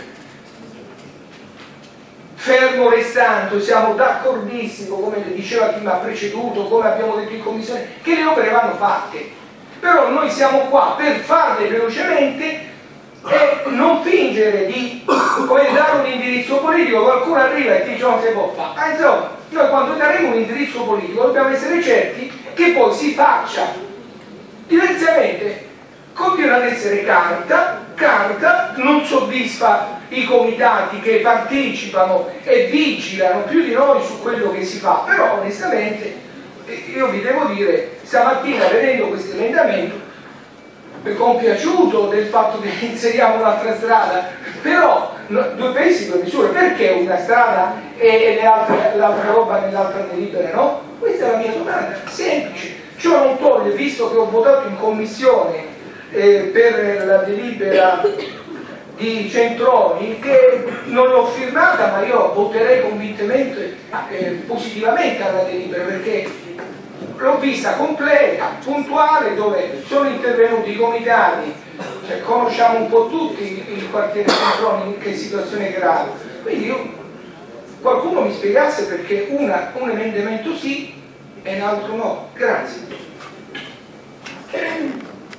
Fermo restando, siamo d'accordissimo, come diceva chi mi ha preceduto, come abbiamo detto in commissione, che le opere vanno fatte. Però noi siamo qua per farle velocemente e non fingere di come dare un indirizzo politico, qualcuno arriva e dice non si può fare. Ah, insomma, noi quando daremo un indirizzo politico dobbiamo essere certi che poi si faccia. Diversamente continua ad essere carta, carta, non soddisfa i comitati che partecipano e vigilano più di noi su quello che si fa, però onestamente io vi devo dire, stamattina vedendo questo emendamento mi è compiaciuto del fatto che inseriamo un'altra strada, però no, due pesi, due misure, perché una strada e, e l'altra roba nell'altra delibera no? Questa è la mia domanda, semplice. Ciò non toglie, visto che ho votato in commissione eh, per la delibera di Centroni, che non l'ho firmata, ma io voterei convintamente eh, positivamente alla delibera, perché l'ho vista completa, puntuale, dove sono intervenuti i comitati, cioè, conosciamo un po' tutti il quartiere Centroni in che situazione grave. Quindi io, qualcuno mi spiegasse perché una, un emendamento sì e un altro no. Grazie.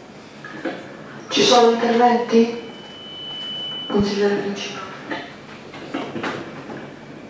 Ci sono interventi? Consigliere principale.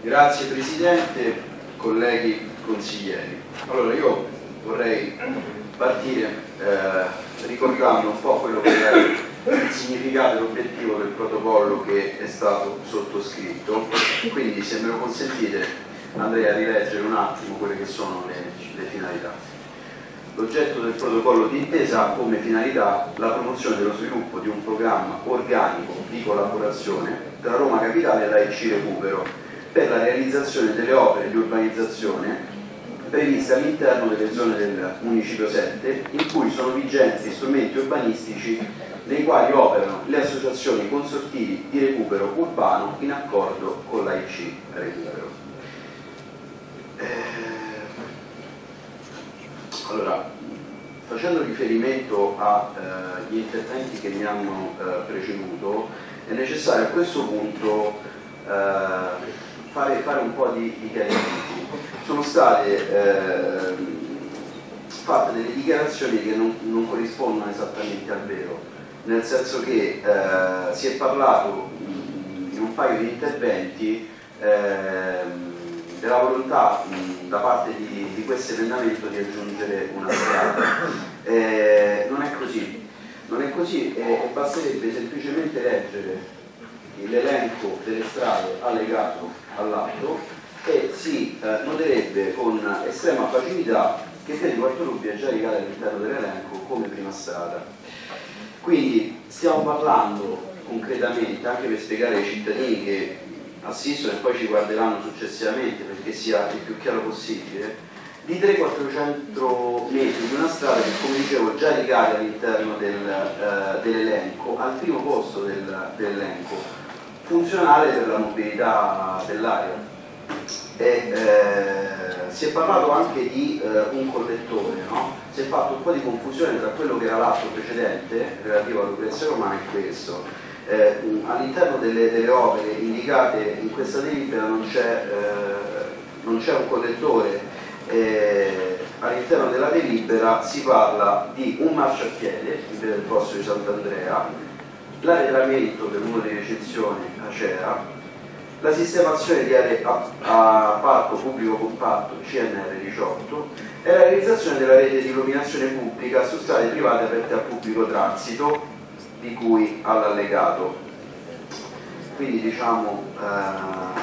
Grazie Presidente, colleghi consiglieri. Allora io vorrei partire eh, ricordando un po' quello che è il significato e l'obiettivo del protocollo che è stato sottoscritto, quindi se me lo consentite andrei a rileggere un attimo quelle che sono le, le finalità. L'oggetto del protocollo d'intesa ha come finalità la promozione dello sviluppo di un programma organico di collaborazione tra Roma Capitale e la I C Recupero per la realizzazione delle opere di urbanizzazione previste all'interno delle zone del Municipio sette, in cui sono vigenti strumenti urbanistici nei quali operano le associazioni consortili di recupero urbano in accordo con la I C Recupero. Eh... Allora, facendo riferimento agli eh, interventi che mi hanno eh, preceduto, è necessario a questo punto eh, fare, fare un po' di, di chiarimenti. Sono state eh, fatte delle dichiarazioni che non, non corrispondono esattamente al vero, nel senso che eh, si è parlato in un paio di interventi eh, della volontà mh, da parte di, di questo emendamento di aggiungere una strada. Eh, non è così, non è così e eh, basterebbe semplicemente leggere l'elenco delle strade allegato all'atto e si eh, noterebbe con estrema facilità che Via di Quarto Rubbia è già ricade all'interno dell'elenco come prima strada. Quindi stiamo parlando concretamente, anche per spiegare ai cittadini che assistono e poi ci guarderanno successivamente perché sia il più chiaro possibile, di trecento quattrocento metri di una strada che, come dicevo, già ricade all'interno del, eh, dell'elenco, al primo posto del, dell'elenco, funzionale per la mobilità dell'area. E, eh, si è parlato anche di eh, un collettore, no? Si è fatto un po' di confusione tra quello che era l'atto precedente relativo all'Ucraina romana e questo. Eh, all'interno delle, delle opere indicate in questa delibera non c'è eh, un collettore, eh, all'interno della delibera si parla di un marciapiede in via del Posto di Sant'Andrea, l'arredamento per uno di recinzione Acea, la sistemazione di aree a, a parco pubblico compatto C N R diciotto e la realizzazione della rete di illuminazione pubblica su strade private aperte al pubblico transito di cui all'allegato. Quindi diciamo eh,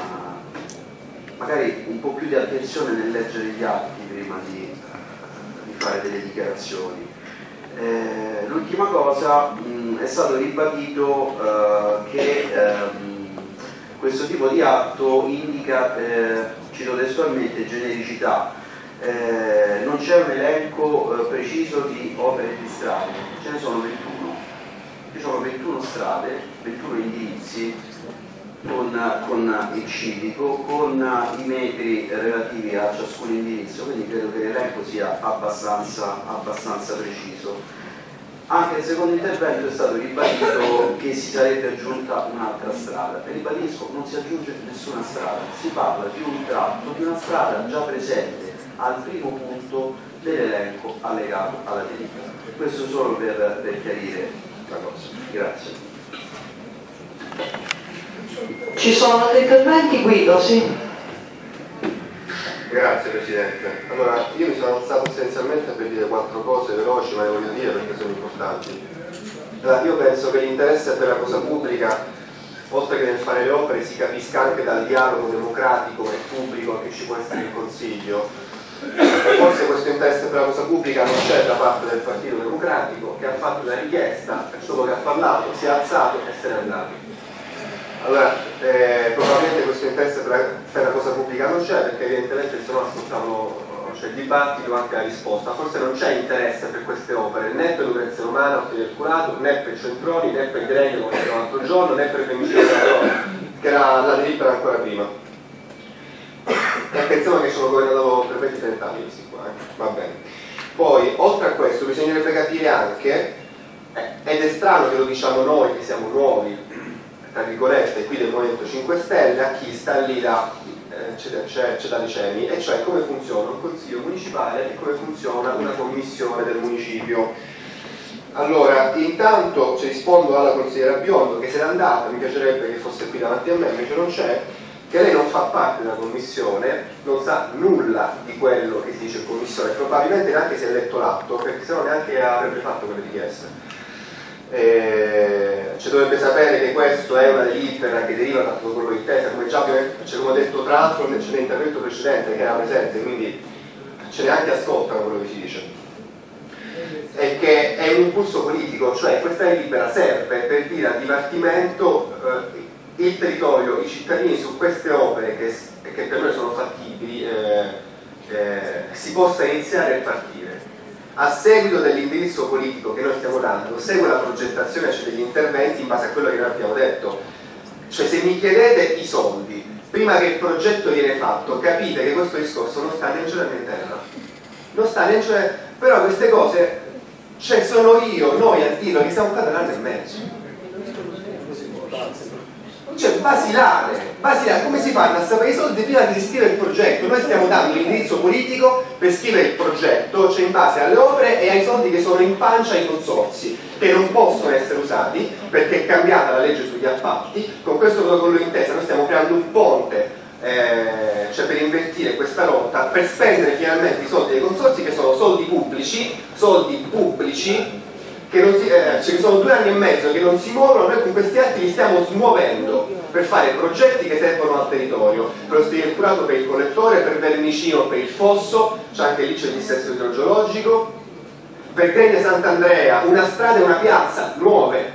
magari un po' più di attenzione nel leggere gli atti prima di, di fare delle dichiarazioni. Eh, l'ultima cosa, mh, è stato ribadito eh, che ehm, questo tipo di atto indica, eh, cito testualmente, genericità. Eh, non c'è un elenco eh, preciso di opere di strade, ce ne sono ventuno. Ci sono ventuno strade, ventuno indirizzi con, con il civico, con i metri relativi a ciascun indirizzo, quindi credo che l'elenco sia abbastanza, abbastanza preciso. Anche il secondo intervento è stato ribadito che si sarebbe aggiunta un'altra strada. E ribadisco, non si aggiunge nessuna strada, si parla di un tratto, di una strada già presente al primo punto dell'elenco allegato alla delibera. Questo solo per, per chiarire la cosa. Grazie. Ci sono altri interventi? Guido, sì. Grazie Presidente. Allora, io mi sono alzato essenzialmente per dire quattro cose veloci, ma le voglio dire perché sono importanti. Allora, io penso che l'interesse per la cosa pubblica, oltre che nel fare le opere, si capisca anche dal dialogo democratico e pubblico che ci può essere in Consiglio. Forse questo interesse per la cosa pubblica non c'è da parte del Partito Democratico, che ha fatto una richiesta, solo che ha parlato, si è alzato e se n'è andato. Allora, eh, probabilmente questo interesse per la, per la cosa pubblica non c'è, perché evidentemente se no ascoltavano, c'è il dibattito, anche la risposta. Forse non c'è interesse per queste opere, né per Lucrezia Romana, Orti del Curato, né per Centroni, né per Gregno, come diceva l'altro giorno, né per Femicida, che era la delibera ancora prima. E attenzione che sono governato per venti trenta anni questi qua, eh? Va bene. Poi, oltre a questo, bisognerebbe capire anche, eh, ed è strano che lo diciamo noi, che siamo nuovi, tra virgolette, qui del Movimento cinque Stelle, a chi sta lì da, eh, c'è da decenni, e cioè come funziona un consiglio municipale e come funziona una commissione del municipio. Allora, intanto ci rispondo alla consigliera Biondo, che se n'è andata, mi piacerebbe che fosse qui davanti a me, invece non c'è. che lei non fa parte della commissione, non sa nulla di quello che si dice in commissione, probabilmente neanche si è letto l'atto, perché sennò neanche avrebbe fatto quelle richieste. Eh, cioè dovrebbe sapere che questo è una delibera che deriva dal protocollo d'intesa, come già cioè, come ho detto tra l'altro nell'intervento precedente che era presente, quindi ce neanche ascoltano quello che si dice. E che è un impulso politico, cioè questa delibera serve per dire al Dipartimento eh, il territorio, i cittadini su queste opere che, che per noi sono fattibili eh, eh, si possa iniziare a partire. A seguito dell'indirizzo politico che noi stiamo dando, segue la progettazione cioè degli interventi in base a quello che noi abbiamo detto. Cioè se mi chiedete i soldi, prima che il progetto viene fatto, capite che questo discorso non sta né in cielo né in terra. Non sta né in cielo, però queste cose, cioè sono io, noi a dirlo che siamo qua da un anno e mezzo. Cioè basilare, basilare, come si fanno a sapere i soldi prima di scrivere il progetto? Noi stiamo dando l'indirizzo politico per scrivere il progetto, cioè in base alle opere e ai soldi che sono in pancia ai consorzi, che non possono essere usati perché è cambiata la legge sugli appalti. Con questo protocollo d'intesa noi stiamo creando un ponte eh, cioè per invertire questa rotta, per spendere finalmente i soldi dei consorzi che sono soldi pubblici, soldi pubblici che non si, eh, cioè che sono due anni e mezzo che non si muovono. Noi con questi atti li stiamo smuovendo per fare progetti che servono al territorio, per lo strutturato per il collettore, per Vermicino, per il fosso, cioè anche lì c'è il dissesto idrogeologico, per Gregna Sant'Andrea, una strada e una piazza nuove,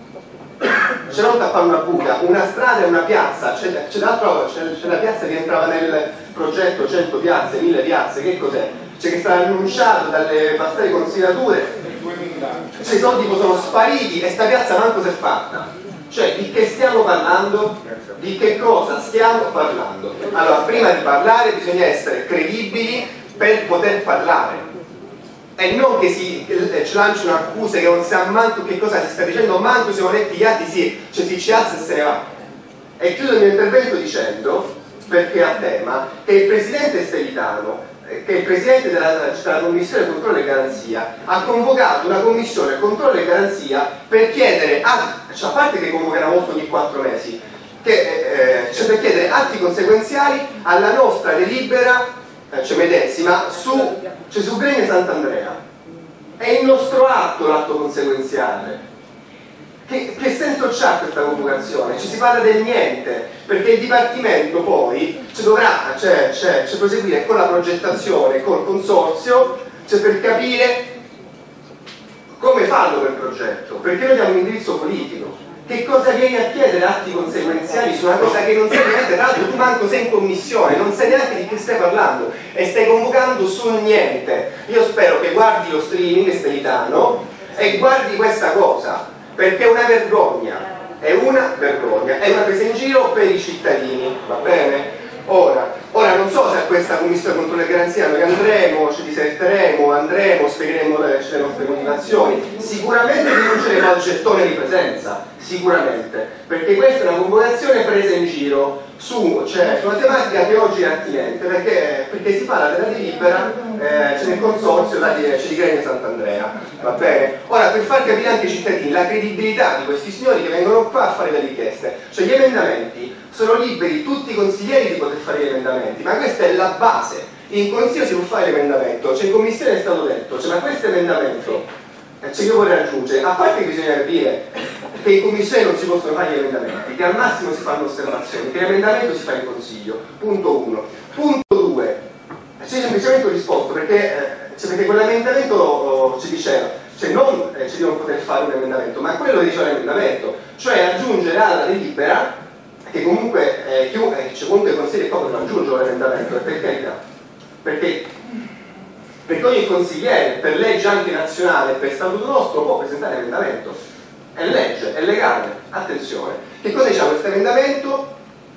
cioè non tappare una buca, una strada e una piazza, c'è, c'è, c'è, c'è la piazza che entrava nel progetto cento piazze, mille piazze, che cos'è? Cioè che sarà annunciato dalle passate consigliature. Cioè i soldi sono spariti e sta piazza manco si è fatta. Cioè di che stiamo parlando? Di che cosa stiamo parlando? Allora, prima di parlare bisogna essere credibili per poter parlare e non che si eh, ci lanciano accuse che non sa manco che cosa si sta dicendo, manco siamo letti gli atti, sì, cioè si ci alza e se ne va. E chiudo il mio intervento dicendo, perché è a tema, che il presidente Stelitano, che il Presidente della, della Commissione Controllo e Garanzia ha convocato una Commissione Controllo e Garanzia per chiedere, a, cioè a parte che convocherà molto ogni quattro mesi, che, eh, cioè per chiedere atti conseguenziali alla nostra delibera eh, cioè medesima su, cioè su Gregna Sant'Andrea. È il nostro atto l'atto conseguenziale. Che, che senso c'ha questa convocazione? Ci si parla del niente, perché il Dipartimento poi cioè, dovrà cioè, cioè, cioè, proseguire con la progettazione, col consorzio, cioè, per capire come farlo quel progetto, perché noi diamo un indirizzo politico. Che cosa vieni a chiedere atti conseguenziali su una cosa che non sai neanche, tra l'altro tu manco sei in commissione, non sai neanche di che stai parlando e stai convocando sul niente. Io spero che guardi lo streaming Stelitano e guardi questa cosa, perché è una vergogna, è una vergogna, è una presa in giro per i cittadini, va bene? Ora, ora non so se a questa commissione controllo e garanzia noi andremo, ci diserteremo, andremo, spiegheremo le, le nostre motivazioni, sicuramente rinunceremo al gettone di presenza, sicuramente, perché questa è una convocazione presa in giro su, cioè, su una tematica che oggi è attinente, perché, perché si parla della delibera eh, c'è nel consorzio la, c'è di Gregna Sant'Andrea, va bene? Ora, per far capire anche ai cittadini la credibilità di questi signori che vengono qua a fare le richieste, cioè gli emendamenti sono liberi tutti i consiglieri di poter fare gli emendamenti, ma questa è la base. In consiglio si può fare l'emendamento, cioè in commissione è stato detto, cioè, ma questo emendamento cioè io vorrei aggiungere, a parte che bisogna capire che in commissione non si possono fare gli emendamenti, che al massimo si fanno osservazioni, che l'emendamento si fa in consiglio, punto uno. Punto due, c'è semplicemente un risposto, perché, eh, cioè perché quell'emendamento oh, ci diceva, cioè non eh, ci di non poter fare un emendamento, ma quello che diceva l'emendamento, cioè aggiungere alla delibera, che comunque, eh, chiunque, cioè, comunque il consiglio proprio non aggiunge l'emendamento, per carità, perché perché ogni consigliere per legge anche nazionale, per statuto nostro, può presentare emendamento, è legge, è legale, attenzione. Che cosa diciamo questo emendamento?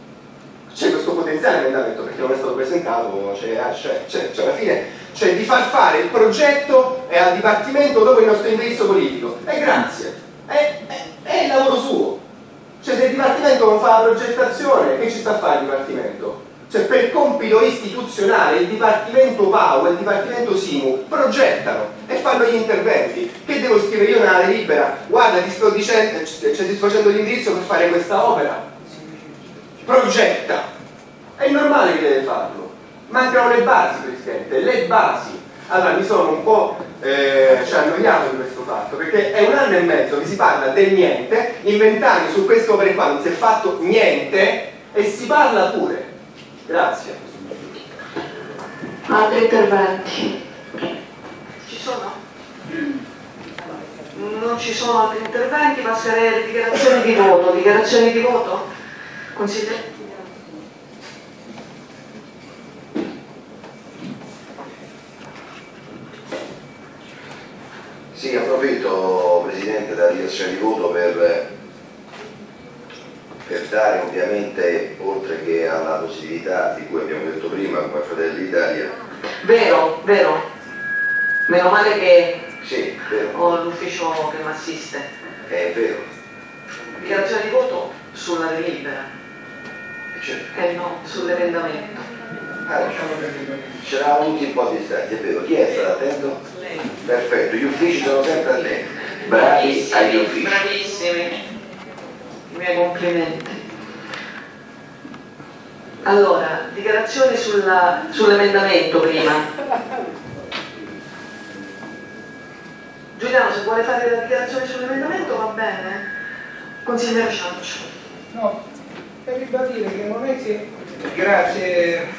C'è questo potenziale emendamento perché non è stato presentato, cioè, cioè, cioè, cioè alla fine cioè di far fare il progetto e al Dipartimento dopo il nostro indirizzo politico, e grazie, è, è, è il lavoro suo. Cioè se il Dipartimento non fa la progettazione, che ci sta a fare il Dipartimento? Cioè per compito istituzionale il Dipartimento P A U e il Dipartimento Simu progettano e fanno gli interventi. Che devo scrivere io nella delibera? Guarda, ti sto dicendo, cioè ti sto facendo l'indirizzo per fare questa opera. Progetta, È normale che deve farlo. Mancano le basi, Presidente, le basi. Allora mi sono un po' eh, cioè, annoiato di questo fatto, perché è un anno e mezzo che si parla del niente, in vent'anni su questo opere qua non si è fatto niente e si parla pure. Grazie. Altri interventi? Ci sono? Non ci sono altri interventi, passerei alle dichiarazioni di voto. Dichiarazioni di voto? Consigliere? Sì, approfitto Presidente della dichiarazione di voto per, per dare ovviamente, oltre che alla possibilità di cui abbiamo detto prima come Fratelli d'Italia. Vero, vero. Meno male che sì, vero. Ho l'ufficio che mi assiste. È vero. Dichiarazione di voto sulla delibera. Certo. Eh no, sull'emendamento. Allora, c'eravamo tutti un po' distratti, è vero. Chi è stato attento? Lei. Perfetto, gli uffici sono sempre attenti. Bravi agli uffici. Bravissimi. I miei complimenti. Allora, dichiarazioni sulla, sull'emendamento prima. Giuliano, se vuole fare la dichiarazione sull'emendamento va bene. Consigliere Ciancio. No, per ribadire che non è che... Grazie.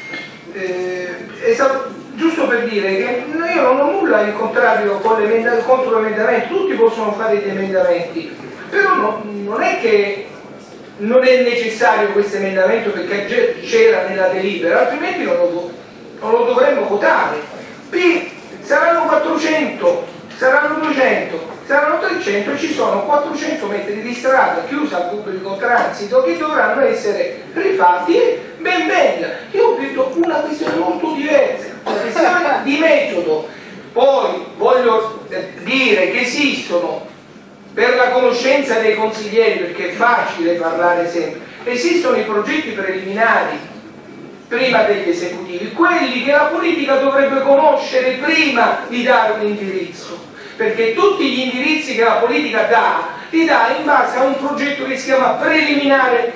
Eh, è stato giusto per dire che io non ho nulla in contrario con contro l'emendamento, tutti possono fare gli emendamenti, però no, non è che non è necessario questo emendamento perché c'era nella delibera, altrimenti non lo, non lo dovremmo votare. P saranno quattrocento, saranno duecento, saranno trecento e ci sono quattrocento metri di strada chiusa al pubblico transito che dovranno essere rifatti e ben venga. Io ho detto una questione molto diversa, una questione di metodo. Poi voglio dire che esistono, per la conoscenza dei consiglieri, perché è facile parlare sempre, esistono i progetti preliminari prima degli esecutivi, quelli che la politica dovrebbe conoscere prima di dare un indirizzo, perché tutti gli indirizzi che la politica dà li dà in base a un progetto che si chiama preliminare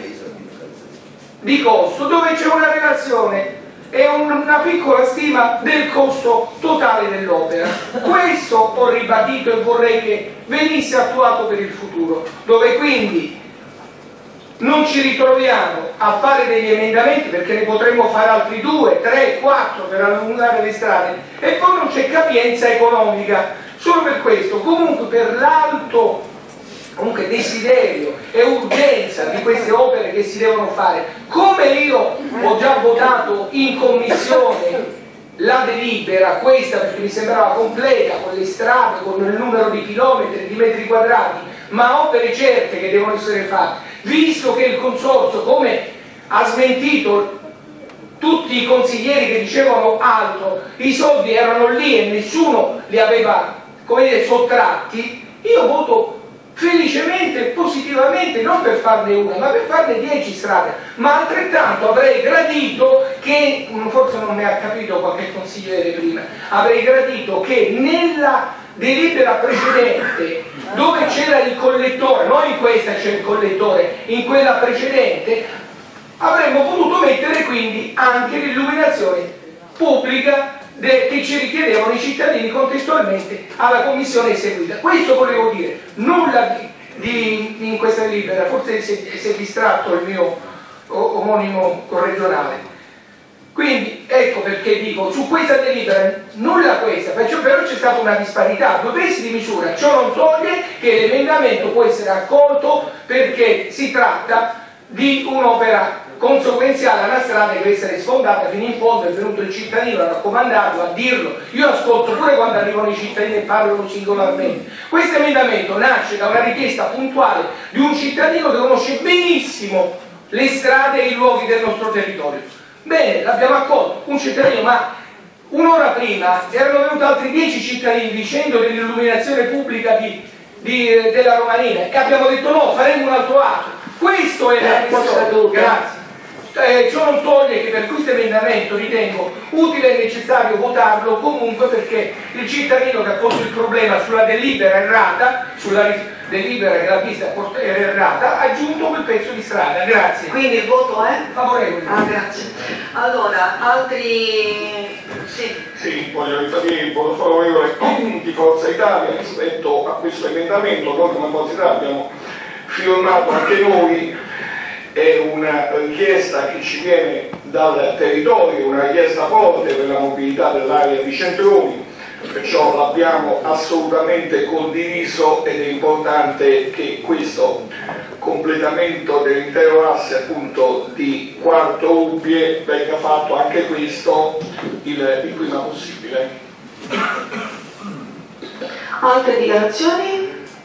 di costo, dove c'è una relazione e una piccola stima del costo totale dell'opera. Questo ho ribadito e vorrei che venisse attuato per il futuro, dove quindi non ci ritroviamo a fare degli emendamenti, perché ne potremmo fare altri due, tre, quattro per allungare le strade e poi non c'è capienza economica. Solo per questo, comunque per l'alto comunque desiderio e urgenza di queste opere che si devono fare, come io ho già votato in commissione la delibera, questa perché mi sembrava completa, con le strade, con il numero di chilometri, di metri quadrati, ma opere certe che devono essere fatte, visto che il consorzio, come ha smentito tutti i consiglieri che dicevano altro, i soldi erano lì e nessuno li aveva, come dire, sottratti, io voto felicemente e positivamente, non per farne una, ma per farne dieci strade, ma altrettanto avrei gradito che, forse non ne ha capito qualche consigliere prima, avrei gradito che nella delibera precedente, dove c'era il collettore, non in questa c'è il collettore, in quella precedente, avremmo potuto mettere quindi anche l'illuminazione pubblica che ci richiedevano i cittadini contestualmente alla commissione eseguita. Questo volevo dire, nulla di, di, in questa delibera, forse si è, si è distratto il mio omonimo corregionale. Quindi ecco perché dico, su questa delibera nulla questa, però c'è stata una disparità, due pesi di misura, ciò non toglie che l'emendamento può essere accolto perché si tratta di un'opera conseguenziale a una strada che deve essere sfondata fino in fondo. È venuto il cittadino a raccomandarlo, a dirlo, io ascolto pure quando arrivano i cittadini e parlano singolarmente. Questo emendamento nasce da una richiesta puntuale di un cittadino che conosce benissimo le strade e i luoghi del nostro territorio. Bene, l'abbiamo accolto, un cittadino, ma un'ora prima erano venuti altri dieci cittadini dicendo dell'illuminazione pubblica di, di, della Romanina e abbiamo detto no, faremo un altro atto. Questo è la questione. Grazie. eh, ciò non toglie che per questo emendamento ritengo utile e necessario votarlo comunque, perché il cittadino che ha posto il problema sulla delibera errata, sulla delibera che l'ha vista errata, ha aggiunto quel pezzo di strada. Grazie. Quindi il voto è? Favorevole. Ah, grazie. Allora, altri... Sì. Sì, voglio ribadire il voto favorevole di Forza Italia rispetto a questo emendamento. Noi come Forza Italia abbiamo firmato anche noi, è una richiesta che ci viene dal territorio, una richiesta forte per la mobilità dell'area di Centroni, perciò l'abbiamo assolutamente condiviso ed è importante che questo completamento dell'intero asse appunto di Quarto Ubbie venga fatto anche questo il, il prima possibile. Altre dichiarazioni?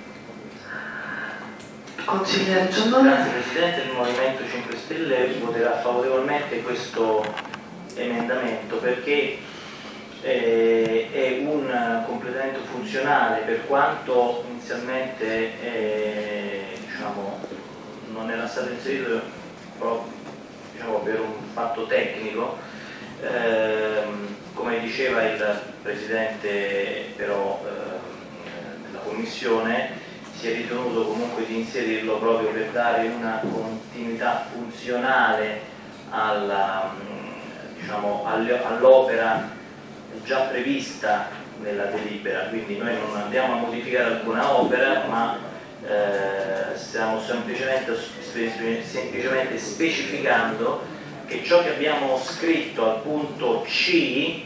Consigliere Giannone. Grazie Presidente, il Movimento cinque Stelle voterà favorevolmente questo emendamento perché eh, è un completamento funzionale, per quanto inizialmente eh, diciamo, non era stato inserito proprio, diciamo, per un fatto tecnico. Eh, come diceva il Presidente però eh, della Commissione, si è ritenuto comunque di inserirlo proprio per dare una continuità funzionale alla, diciamo, all'opera già prevista nella delibera, quindi noi non andiamo a modificare alcuna opera, ma eh, stiamo semplicemente, semplicemente specificando che ciò che abbiamo scritto al punto C,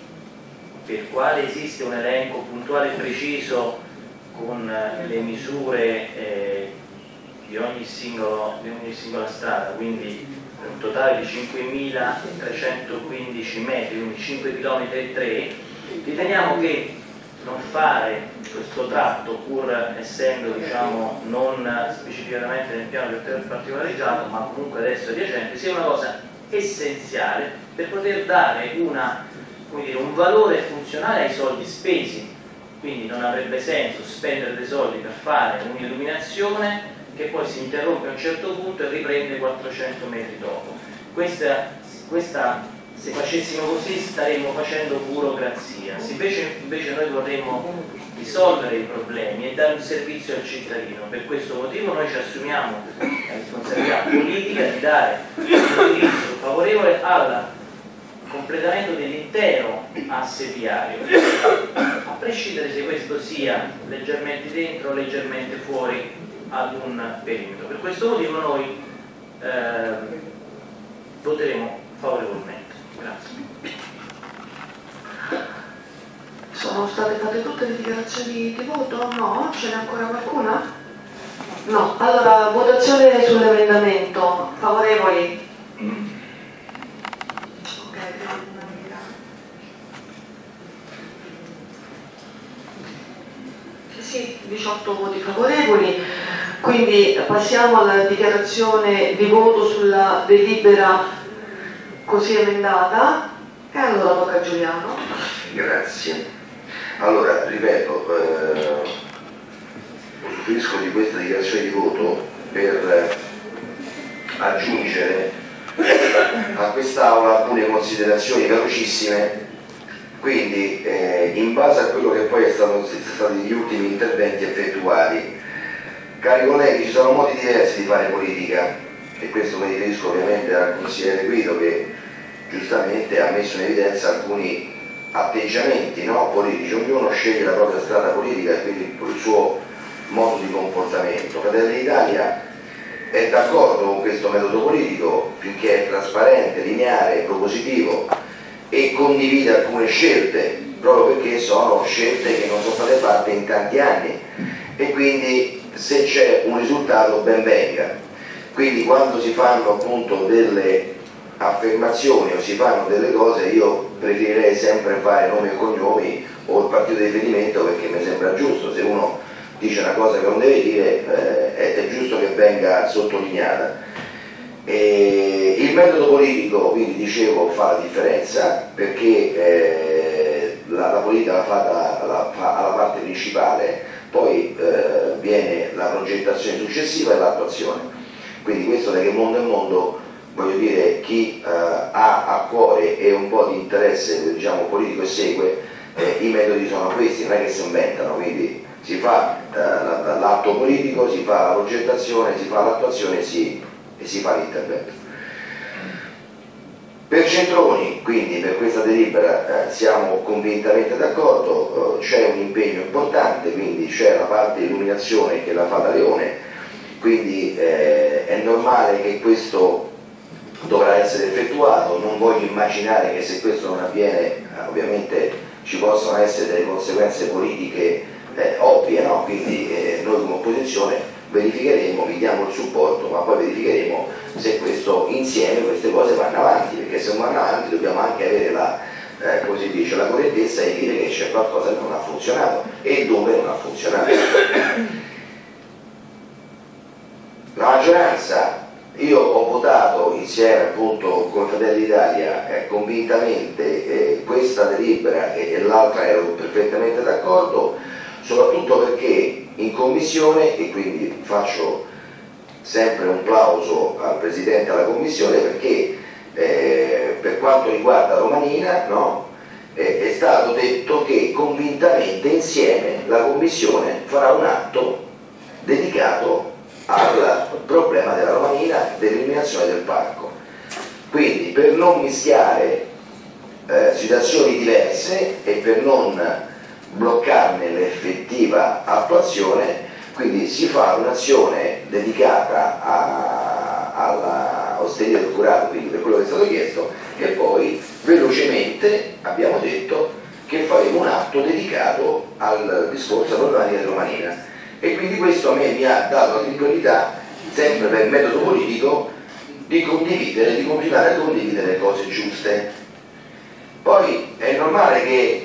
per quale esiste un elenco puntuale e preciso con le misure eh, di, ogni singolo, di ogni singola strada, quindi un totale di cinquemilatrecentoquindici metri, quindi cinque chilometri e tre, riteniamo che non fare questo tratto, pur essendo diciamo, non specificatamente nel piano direttoriale particolareggiato, ma comunque adesso adiacente, sia una cosa essenziale per poter dare una, come dire, un valore funzionale ai soldi spesi. Quindi non avrebbe senso spendere dei soldi per fare un'illuminazione che poi si interrompe a un certo punto e riprende quattrocento metri dopo. Questa, questa se facessimo così staremmo facendo burocrazia. Se invece, invece noi vorremmo risolvere i problemi e dare un servizio al cittadino, per questo motivo noi ci assumiamo la responsabilità politica di dare un giudizio favorevole al completamento dell'intero asse viario, a prescindere se questo sia leggermente dentro o leggermente fuori ad un perimetro. Per questo motivo noi eh, voteremo favorevolmente. Grazie. Sono state fatte tutte le dichiarazioni di voto? No? Ce n'è ancora qualcuna? No. Allora, votazione sull'emendamento. Favorevoli? Sì, diciotto voti favorevoli, quindi passiamo alla dichiarazione di voto sulla delibera così emendata e allora tocca a Giuliano. Grazie. Allora, ripeto, eh, usufruisco di questa dichiarazione di voto per aggiungere a quest'Aula alcune considerazioni velocissime. Quindi eh, in base a quello che poi è stato, sono stati gli ultimi interventi effettuati, cari colleghi, ci sono modi diversi di fare politica e questo mi riferisco ovviamente al consigliere Guido che giustamente ha messo in evidenza alcuni atteggiamenti, no, politici, ognuno sceglie la propria strada politica e quindi il suo modo di comportamento. Fratelli d'Italia è d'accordo con questo metodo politico finché è trasparente, lineare, propositivo e condivide alcune scelte proprio perché sono scelte che non sono state fatte in tanti anni e quindi se c'è un risultato ben venga. Quindi quando si fanno appunto delle affermazioni o si fanno delle cose io preferirei sempre fare nomi e cognomi o il partito di riferimento perché mi sembra giusto, se uno dice una cosa che non deve dire eh, è, è giusto che venga sottolineata. E il metodo politico, quindi dicevo, fa la differenza perché eh, la, la politica la fa, da, la fa alla parte principale, poi eh, viene la progettazione successiva e l'attuazione. Quindi questo da che mondo è mondo voglio dire, chi eh, ha a cuore e un po' di interesse, diciamo, politico e segue, eh, i metodi sono questi, non è che si inventano, quindi si fa eh, l'atto politico, si fa la progettazione, si fa l'attuazione e si, e si fa l'intervento. Per Centroni, quindi per questa delibera eh, siamo convintamente d'accordo, eh, c'è un impegno importante, quindi c'è la parte illuminazione che la fa da Leone, quindi eh, è normale che questo dovrà essere effettuato, non voglio immaginare che se questo non avviene eh, ovviamente ci possono essere delle conseguenze politiche eh, ovvie, no? Quindi eh, noi come opposizione verificheremo, vi diamo il supporto, ma poi verificheremo se questo insieme queste cose vanno avanti, perché se non vanno avanti dobbiamo anche avere la, eh, come si dice, la correttezza di dire che c'è qualcosa che non ha funzionato e dove non ha funzionato. La maggioranza, io ho votato insieme appunto con Fratelli d'Italia eh, convintamente eh, questa delibera e, e l'altra ero perfettamente d'accordo, soprattutto perché in commissione, e quindi faccio sempre un plauso al Presidente della Commissione, perché eh, per quanto riguarda Romanina, no, eh, è stato detto che convintamente insieme la Commissione farà un atto dedicato al problema della Romanina, dell'eliminazione del parco. Quindi per non mischiare eh, situazioni diverse e per non bloccarne l'effettiva attuazione, quindi si fa un'azione dedicata all'osteria del curato, quindi per quello che è stato chiesto, e poi velocemente abbiamo detto che faremo un atto dedicato al discorso della Romanina e Romanina, e quindi questo a me mi ha dato la tranquillità, sempre per metodo politico, di condividere, di continuare a condividere le cose giuste. Poi è normale che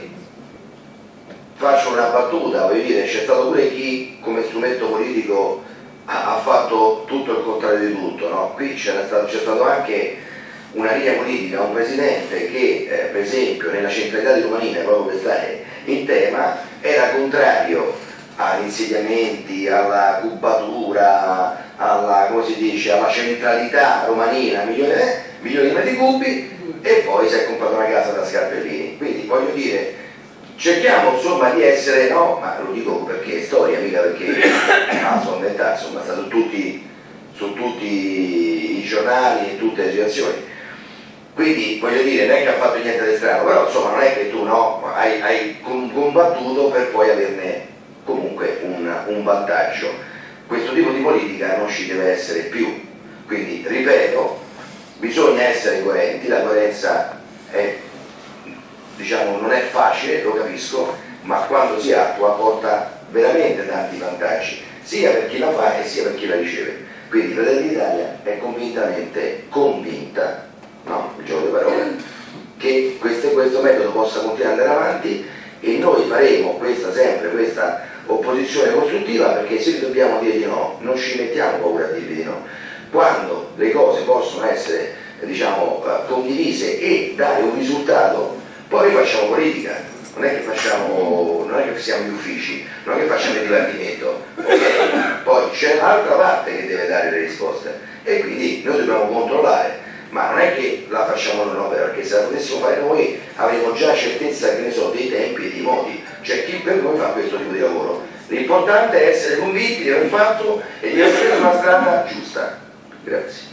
faccio una battuta, voglio dire, c'è stato pure chi come strumento politico ha, ha fatto tutto il contrario di tutto, no? Qui c'è stato, stato anche una linea politica, un presidente che eh, per esempio nella centralità di Romanina, proprio per stare in tema, era contrario agli insediamenti, alla cubatura, alla, come si dice, alla centralità romanina, milioni, eh, milioni di metri cubi, e poi si è comprato una casa da Scarpellini. Quindi voglio dire, cerchiamo insomma di essere, no, ma lo dico perché è storia, mica perché ah, sono inventato, insomma sta su tutti, su tutti i giornali e tutte le situazioni. Quindi voglio dire, non è che ha fatto niente di strano, però insomma non è che tu no, hai, hai combattuto per poi averne comunque un, un vantaggio. Questo tipo di politica non ci deve essere più, quindi ripeto, bisogna essere coerenti, la coerenza è, diciamo, non è facile, lo capisco, ma quando si attua porta veramente tanti vantaggi, sia per chi la fa e sia per chi la riceve. Quindi Fratelli d'Italia è convintamente convinta, no, il gioco di parole, che questo, questo metodo possa continuare ad andare avanti, e noi faremo questa, sempre questa opposizione costruttiva, perché se dobbiamo dire di no, non ci mettiamo paura a dire di no. Quando le cose possono essere, diciamo, condivise e dare un risultato, poi facciamo politica, non è che facciamo, non è che siamo gli uffici, non è che facciamo il dipartimento, okay? Poi c'è un'altra parte che deve dare le risposte e quindi noi dobbiamo controllare, ma non è che la facciamo noi un'opera, perché se la potessimo fare noi avremo già certezza, che ne so, dei tempi e dei modi, c'è chi per noi fa questo tipo di lavoro. L'importante è essere convinti di aver fatto e di essere sulla strada giusta. Grazie.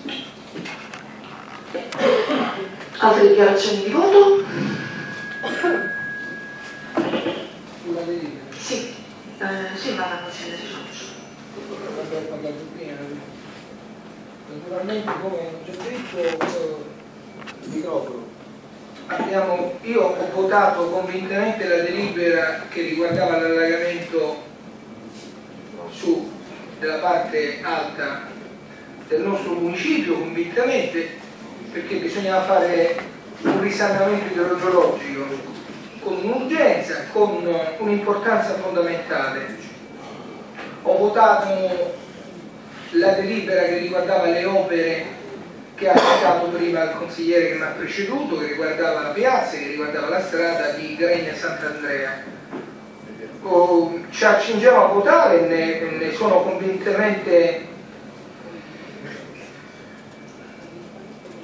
Altre dichiarazioni di voto? Sì, eh, sì, va la consigliere Naturalmente, come ho già detto, il microfono. Abbiamo, io ho votato convintamente la delibera che riguardava l'allagamento su della parte alta del nostro municipio, convintamente, perché bisognava fare un risanamento idrogeologico con un'urgenza, con un'importanza fondamentale. Ho votato la delibera che riguardava le opere che ha citato prima il consigliere che mi ha preceduto, che riguardava la piazza, che riguardava la strada di Gregna Sant'Andrea. Oh, ci accingiamo a votare, ne, ne sono convintamente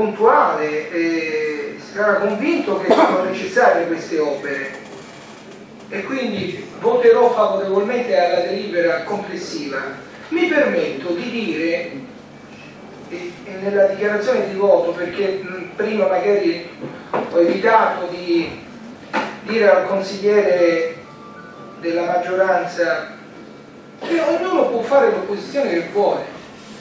puntuale, eh, sarà convinto che sono necessarie queste opere e quindi voterò favorevolmente alla delibera complessiva. Mi permetto di dire, e, e nella dichiarazione di voto, perché mh, prima magari ho evitato di dire al consigliere della maggioranza che ognuno può fare l'opposizione che vuole.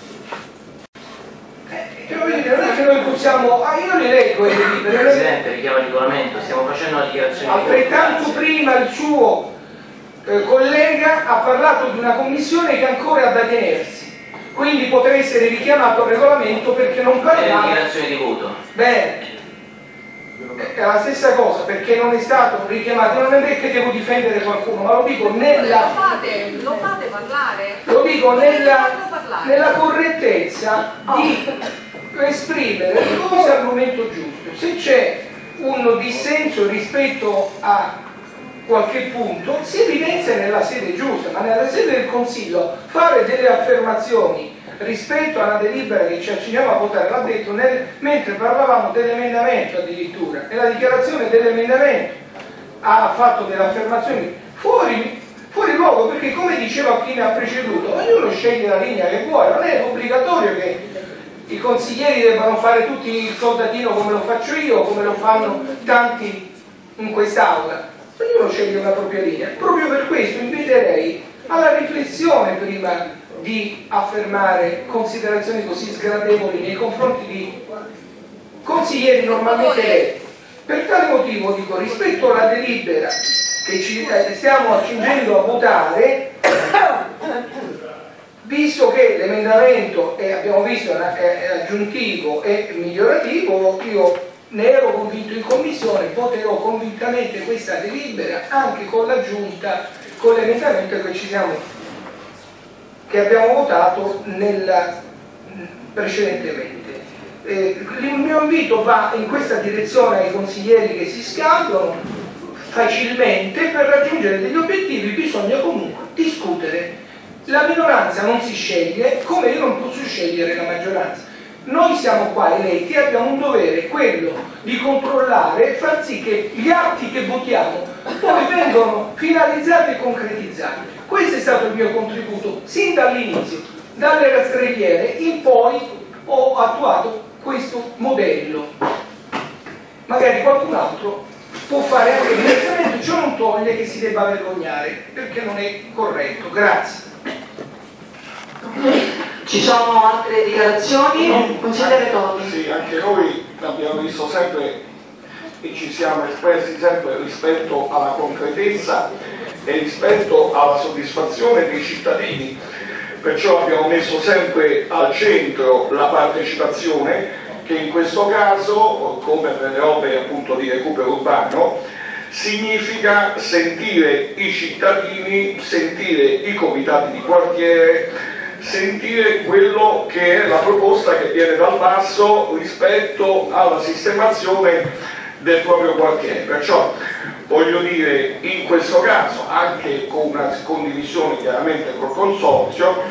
Eh, non è che noi possiamo, ah, io li leggo e li libero. Presidente, richiama il regolamento, stiamo facendo una dichiarazione. Altrettanto prima il suo eh, collega ha parlato di una commissione che ancora ha da tenersi, quindi potrà essere richiamato al regolamento perché non parliamo. È una dichiarazione di voto. Bene. È la stessa cosa, perché non è stato richiamato, non è che devo difendere qualcuno, ma lo dico nella, lo fate, lo fate parlare, lo dico nella, nella correttezza di esprimere le cose al momento giusto. Se c'è un dissenso rispetto a qualche punto si evidenzia nella sede giusta, ma nella sede del Consiglio fare delle affermazioni rispetto alla delibera che ci accingiamo a votare, l'ha detto nel, mentre parlavamo dell'emendamento addirittura, nella dichiarazione dell'emendamento ha fatto delle affermazioni fuori, fuori luogo, perché come diceva chi mi ha preceduto, ognuno sceglie la linea che vuole, non è obbligatorio che i consiglieri debbano fare tutti il soldatino come lo faccio io, come lo fanno tanti in quest'aula, ognuno sceglie una propria linea. Proprio per questo inviterei alla riflessione prima di affermare considerazioni così sgradevoli nei confronti di consiglieri normalmente eletti. Per tale motivo dico, rispetto alla delibera che ci stiamo accingendo a votare, visto che l'emendamento è, abbiamo visto, è aggiuntivo e migliorativo, io ne ero convinto in commissione, voterò convintamente questa delibera anche con l'aggiunta, con l'emendamento che ci siamo che abbiamo votato nella, precedentemente. Eh, il mio invito va in questa direzione ai consiglieri che si scambiano facilmente. Per raggiungere degli obiettivi bisogna comunque discutere. La minoranza non si sceglie, come io non posso scegliere la maggioranza. Noi siamo qua eletti e abbiamo un dovere, quello di controllare e far sì che gli atti che votiamo poi vengono finalizzati e concretizzati. Questo è stato il mio contributo sin dall'inizio, dalle rastrelliere in poi ho attuato questo modello. Magari qualcun altro può fare anche diversamente, ciò non toglie che si debba vergognare, perché non è corretto. Grazie. Ci sono altre dichiarazioni? Consigliere Toni. Sì, anche noi abbiamo visto sempre e ci siamo espressi sempre rispetto alla concretezza e rispetto alla soddisfazione dei cittadini, perciò abbiamo messo sempre al centro la partecipazione, che in questo caso, come per le opere appunto di recupero urbano, significa sentire i cittadini, sentire i comitati di quartiere, sentire quello che è la proposta che viene dal basso rispetto alla sistemazione del proprio quartiere. Perciò voglio dire, in questo caso anche con una condivisione chiaramente col consorzio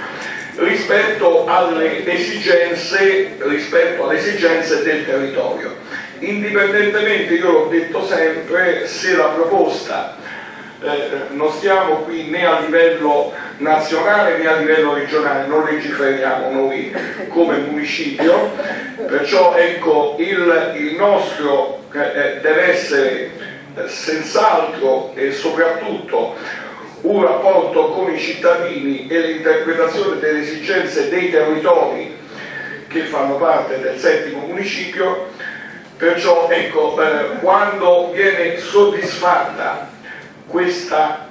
rispetto alle esigenze rispetto alle esigenze del territorio, indipendentemente, io l'ho detto sempre, se la proposta eh, non stiamo qui né a livello nazionale né a livello regionale, non legiferiamo noi come municipio, perciò ecco il, il nostro eh, deve essere eh, senz'altro e soprattutto un rapporto con i cittadini e l'interpretazione delle esigenze dei territori che fanno parte del settimo municipio. Perciò ecco, eh, quando viene soddisfatta questa,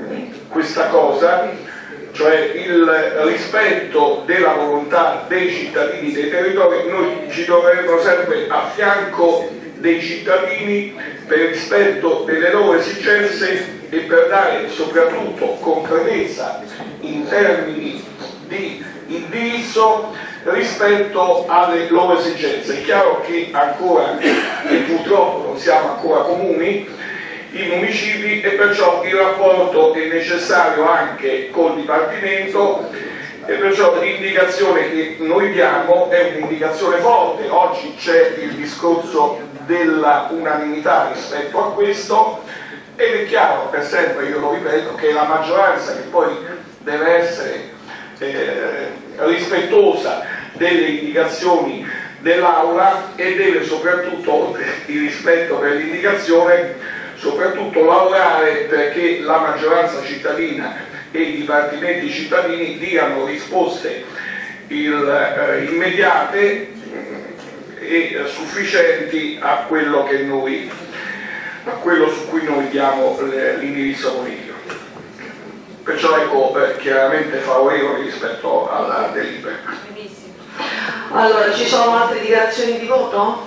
questa cosa, cioè il rispetto della volontà dei cittadini, dei territori, noi ci troveremo sempre a fianco dei cittadini per il rispetto delle loro esigenze e per dare soprattutto concretezza in termini di indirizzo rispetto alle loro esigenze. È chiaro che ancora, e purtroppo non siamo ancora comuni, i municipi, e perciò il rapporto è necessario anche col Dipartimento E perciò l'indicazione che noi diamo è un'indicazione forte. Oggi c'è il discorso della unanimità rispetto a questo, ed è chiaro, per sempre io lo ripeto, che la maggioranza, che poi deve essere eh, rispettosa delle indicazioni dell'Aula e deve soprattutto, oltre il rispetto per l'indicazione, soprattutto lavorare perché la maggioranza cittadina e i dipartimenti cittadini diano risposte il, eh, immediate e sufficienti a quello che noi, a quello su cui noi diamo l'indirizzo politico. Perciò ecco eh, chiaramente favorevole rispetto alla delibera. Allora, ci sono altre dichiarazioni di voto?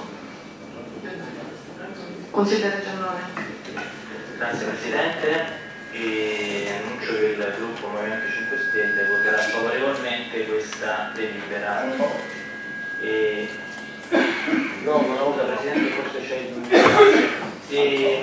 Consigliere Giannone. Grazie Presidente. E annuncio che il gruppo Movimento cinque Stelle voterà favorevolmente questa delibera. E... no, una volta Presidente, forse c'è il... E...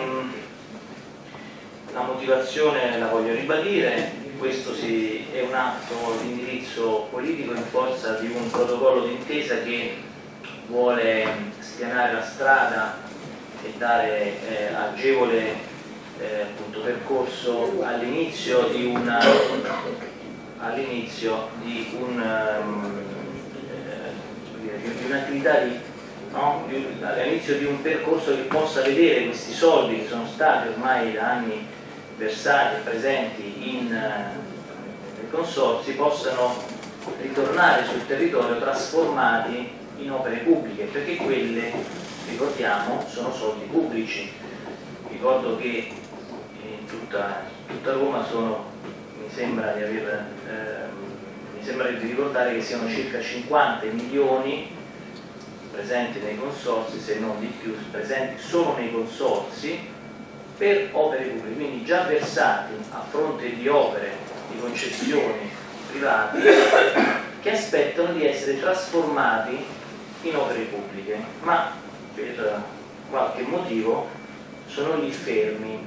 la motivazione la voglio ribadire: questo si... è un atto di indirizzo politico in forza di un protocollo d'intesa che vuole spianare la strada e dare eh, agevole Eh, appunto, percorso all'inizio di una all'inizio di un um, eh, di un'attività di, no? di un, all'inizio di un percorso che possa vedere questi soldi che sono stati ormai da anni versati e presenti in uh, consorzi possano ritornare sul territorio trasformati in opere pubbliche, perché quelle, ricordiamo, sono soldi pubblici. Ricordo che in tutta, tutta Roma sono, mi sembra di aver, eh, mi sembra di ricordare che siano circa cinquanta milioni presenti nei consorzi, se non di più, presenti solo nei consorzi per opere pubbliche, quindi già versati a fronte di opere, di concessioni private che aspettano di essere trasformati in opere pubbliche, ma per qualche motivo sono lì fermi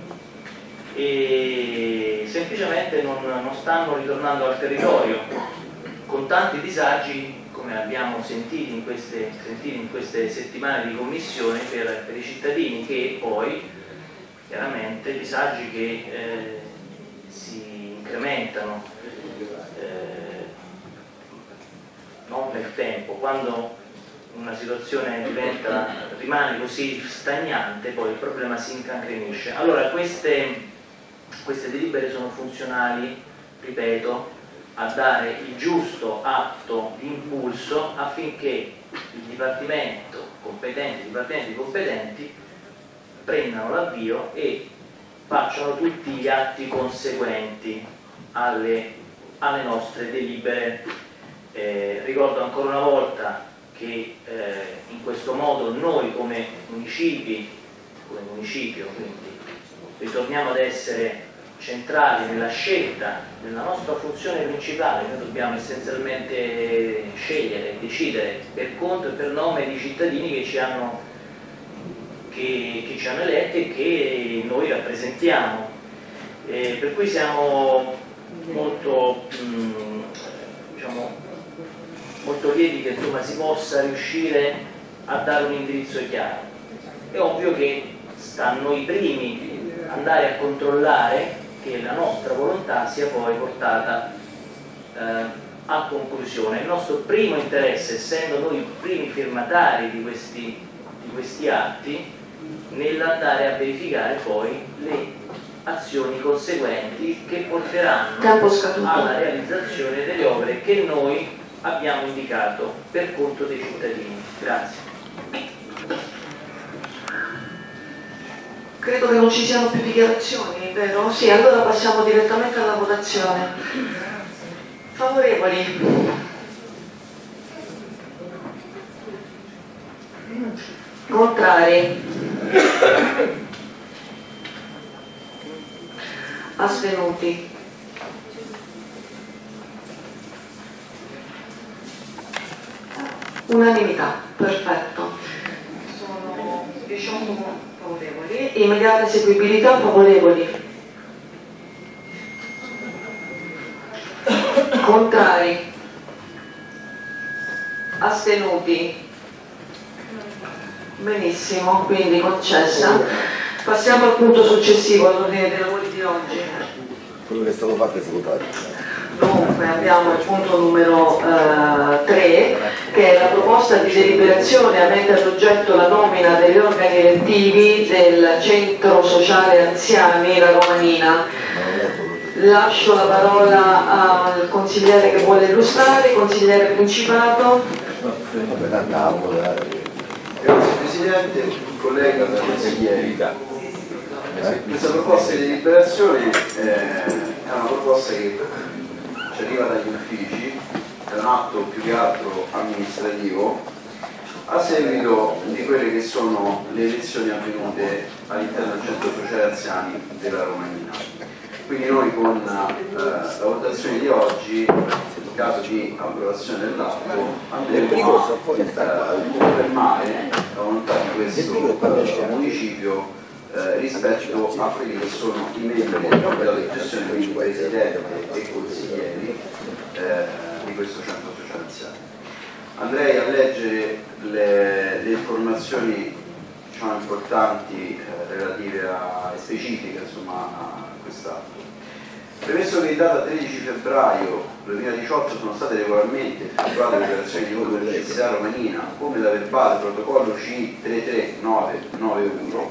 e semplicemente non, non stanno ritornando al territorio, con tanti disagi, come abbiamo sentito in queste, sentito in queste settimane di commissione, per, per i cittadini, che poi chiaramente disagi che eh, si incrementano eh, non nel tempo. Quando una situazione diventa, rimane così stagnante, poi il problema si incancrenisce. Allora queste, queste delibere sono funzionali, ripeto, a dare il giusto atto di impulso affinché il Dipartimento competente, i dipartimenti competenti prendano l'avvio e facciano tutti gli atti conseguenti alle, alle nostre delibere. Eh, ricordo ancora una volta che eh, in questo modo noi come municipi, come municipio, quindi ritorniamo ad essere centrali nella scelta della nostra funzione principale. Noi dobbiamo essenzialmente scegliere, decidere per conto e per nome di cittadini che ci hanno, che, che ci hanno eletti e che noi rappresentiamo. Eh, per cui siamo molto, mh, diciamo, molto lieti che insomma, si possa riuscire a dare un indirizzo chiaro. È ovvio che sta a noi primi andare a controllare che la nostra volontà sia poi portata eh, a conclusione. Il nostro primo interesse, essendo noi i primi firmatari di questi, di questi atti, nell'andare a verificare poi le azioni conseguenti che porteranno alla realizzazione delle opere che noi abbiamo indicato per conto dei cittadini. Grazie. Credo che non ci siano più dichiarazioni, vero? Sì, allora passiamo direttamente alla votazione. Favorevoli? Contrari? Astenuti? Unanimità, perfetto. Sono diciotto favorevoli. Immediata eseguibilità, favorevoli. Contrari. Astenuti? Benissimo, quindi concessa. Passiamo al punto successivo, all'ordine dei lavori di oggi. Quello che è stato fatto è votato. Dunque abbiamo il punto numero tre, che è la proposta di deliberazione avente ad oggetto la nomina degli organi elettivi del Centro Sociale Anziani La Romanina. Lascio la parola al consigliere che vuole illustrare, consigliere Principato. Grazie Presidente, colleghi, consiglieri. Questa proposta di deliberazione è una proposta che ci arriva dagli uffici, è un atto più che altro amministrativo, a seguito di quelle che sono le elezioni avvenute all'interno del Centro Sociale Anziani della Romanina. Quindi noi con eh, la votazione di oggi, in caso di approvazione dell'atto, andremo a eh, confermare la volontà di questo eh, municipio eh, rispetto a quelli che sono i membri del comitato di gestione, quindi presidente e consiglieri eh, di questo Centro Sociale Anziani. Andrei a leggere le, le informazioni, diciamo, importanti eh, relative a specifiche, insomma, a quest'atto. Premesso che in data tredici febbraio duemiladiciotto sono state regolarmente effettuate le operazioni di voto della C S A Romanina, come da verbale protocollo C I tre tre nove nove uno,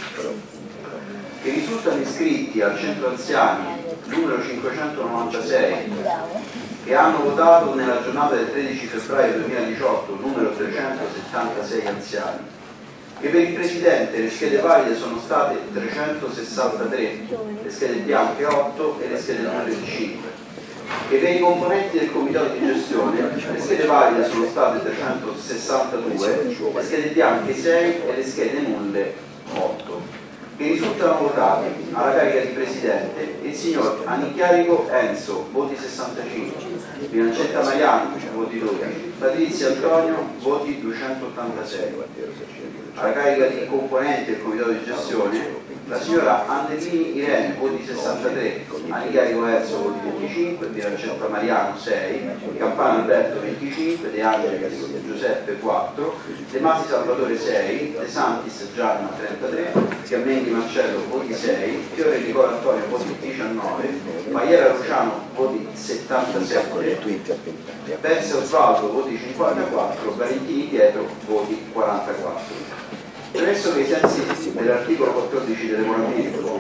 che risultano iscritti al Centro Anziani numero cinquecentonovantasei, che hanno votato nella giornata del tredici febbraio duemiladiciotto numero trecentosettantasei anziani, che per il Presidente le schede valide sono state trecentosessantatré, le schede bianche otto e le schede nulle cinque, che per i componenti del Comitato di gestione le schede valide sono state trecentosessantadue, le schede bianche sei e le schede nulle otto, che risultano votati alla carica di Presidente il signor Anicchiarico Enzo, voti sessantacinque, Biancetta Mariano, voti dodici, Patrizia Antonio, voti duecentottantasei. Alla carica di componente del comitato di gestione la signora Andellini Irene, voti sessantatré, Anicchiarico Enzo, voti venticinque, Biancetta Mariano sei, Campana Alberto venticinque, De Angelis Giuseppe quattro, De Masi Salvatore sei, De Santis Gianna trentatré, Chiamendi Marcello voti sei, Fiore Nicola Antonio voti diciannove, Maiera Luciano voti settantasette, Persia Osvaldo voti cinquantaquattro, Valentini Pietro voti quarantaquattro. Premesso che ai sensi dell'articolo quattordici del regolamento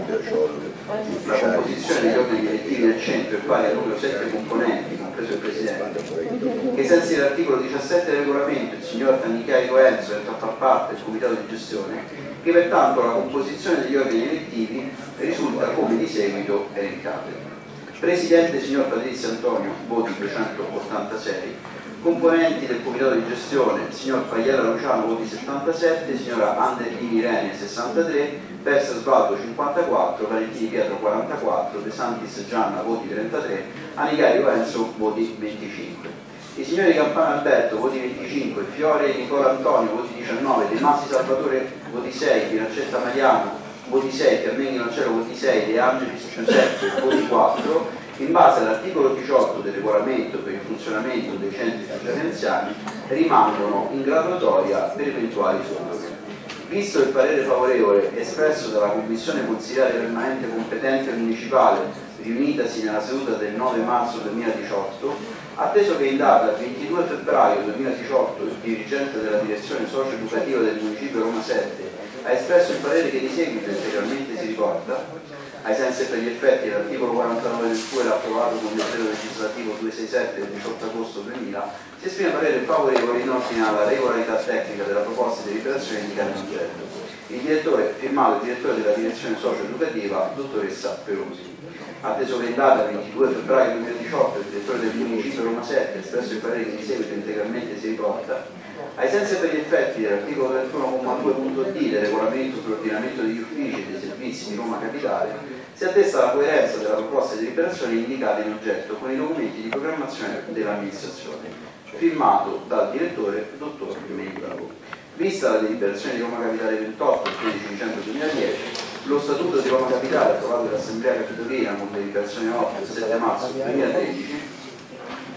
la composizione degli organi elettivi del centro è pari al numero sette componenti, compreso il Presidente, che ai sensi dell'articolo diciassette del regolamento il signor Anicchiarico Enzo è tratto a parte del comitato di gestione, che pertanto la composizione degli organi elettivi risulta come di seguito elencate. Presidente signor Patrizio Antonio, voti duecentottantasei, componenti del comitato di gestione signor Pagliella Luciano, voti settantasette, signora Andellini Irene sessantatré, Persa Svaldo cinquantaquattro, Valentini Pietro quarantaquattro, De Santis Gianna, voti trentatré, Anicchiarico Enzo, voti venticinque. I signori Campana Alberto, voti venticinque, Fiore Nicola Antonio, voti diciannove, De Masi Salvatore, voti sei, Pinaccetta Mariano, voti sei, Chiamendi Marcello, voti sei, De Angelis Giuseppe, voti quattro, in base all'articolo diciotto del regolamento per il funzionamento dei centri sociali anziani, rimangono in graduatoria per eventuali surroghe. Visto il parere favorevole espresso dalla Commissione Consiliare Permanente Competente Municipale riunitasi nella seduta del nove marzo duemiladiciotto, atteso che in data ventidue febbraio duemiladiciotto il dirigente della direzione socio-educativa del municipio Roma sette ha espresso il parere che di seguito integralmente si riporta, ai sensi e per gli effetti dell'articolo quarantanove del F U E L approvato con il decreto legislativo duecentosessantasette del diciotto agosto duemila, si esprime parere favorevole in ordine alla regolarità tecnica della proposta di deliberazione indicata in oggetto. Il direttore, firmato il direttore della direzione socio-educativa, dottoressa Perosi. Atteso che in data ventidue febbraio duemiladiciotto il direttore del municipio Roma sette ha espresso il parere che di seguito integralmente si riporta, ai sensi e per gli effetti dell'articolo trentuno comma due punto D del regolamento sull'ordinamento degli uffici e dei servizi di Roma Capitale, si attesta la coerenza della proposta di deliberazione indicata in oggetto con i documenti di programmazione dell'amministrazione, firmato dal direttore dottor Medico. Vista la deliberazione di Roma Capitale ventotto del tredici dicembre duemiladieci, lo statuto di Roma Capitale approvato dall'Assemblea Capitolina con deliberazione otto del sette marzo duemilatredici,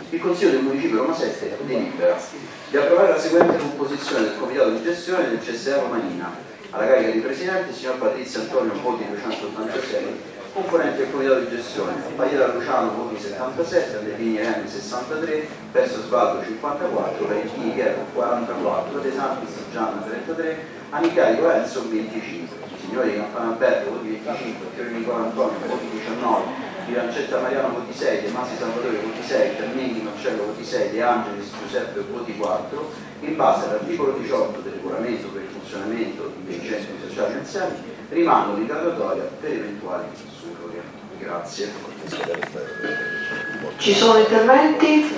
il Consiglio del Municipio Roma sette delibera di approvare la seguente composizione del Comitato di Gestione del C S E Romanina. Alla carica di Presidente, signor Patrizio Antonio Voti duecentottantasei, componente del Comitato di Gestione, Pagliera Luciano Voti settantasette, Andellini M sessantatré, Perso Sbaldo cinquantaquattro, Valentini Piero quarantaquattro, De Santis Gianna trentatré, Anicarico Enzo venticinque, signori Campana Alberto Voti venticinque, Fiori Nicola Antonio Voti diciannove, di Lancetta Mariano voti sei, De Masi Salvatore voti sei, Termini Marcello voti sei, De Angelis Giuseppe voti quattro, in base all'articolo diciotto del regolamento per il funzionamento dei centri sociali anziani, rimando in graduatoria per eventuali surroghe. Grazie. Ci sono interventi?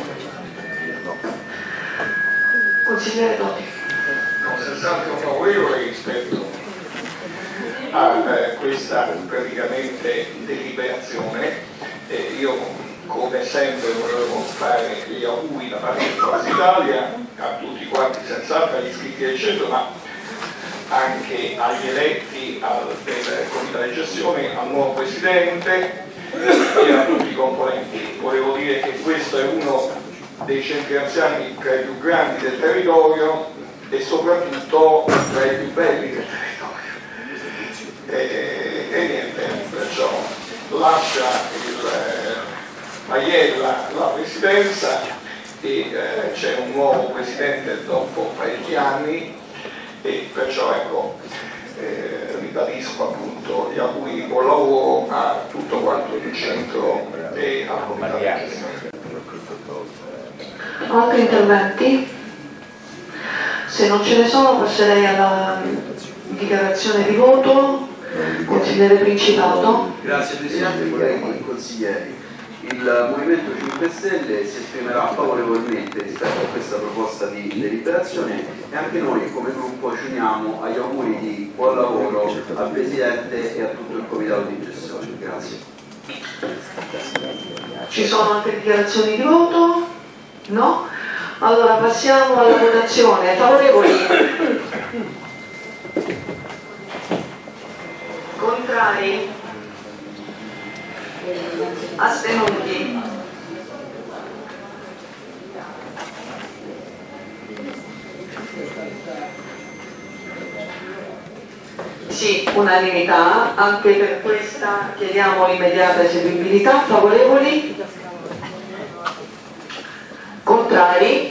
Consigliere Dotti. No, senz'altro favorevole rispetto a eh, questa praticamente deliberazione. Eh, io come sempre volevo fare gli auguri da parte di Forza Italia a tutti quanti, senz'altro agli iscritti del centro, ma anche agli eletti al, del Comitato di Gestione, al nuovo Presidente e a tutti i componenti. Volevo dire che questo è uno dei centri anziani tra i più grandi del territorio e soprattutto tra i più belli del territorio. E, e niente, perciò lascia il eh, Maiella la presidenza e eh, c'è un nuovo presidente dopo parecchi anni e perciò ecco eh, ribadisco appunto gli auguri di buon lavoro a tutto quanto il centro e al Comitato di Gestione. Altri interventi? Se non ce ne sono passerei alla dichiarazione di voto. Consigliere Principato. Grazie Presidente, colleghi consiglieri. Il Movimento cinque Stelle si esprimerà favorevolmente rispetto a questa proposta di deliberazione e anche noi come gruppo ci uniamo agli auguri di buon lavoro al Presidente e a tutto il Comitato di Gestione. Grazie. Ci sono altre dichiarazioni di voto? No? Allora passiamo alla votazione. Favorevoli? Contrari? Astenuti? Sì, unanimità, anche per questa chiediamo l'immediata eseguibilità. Favorevoli? Contrari?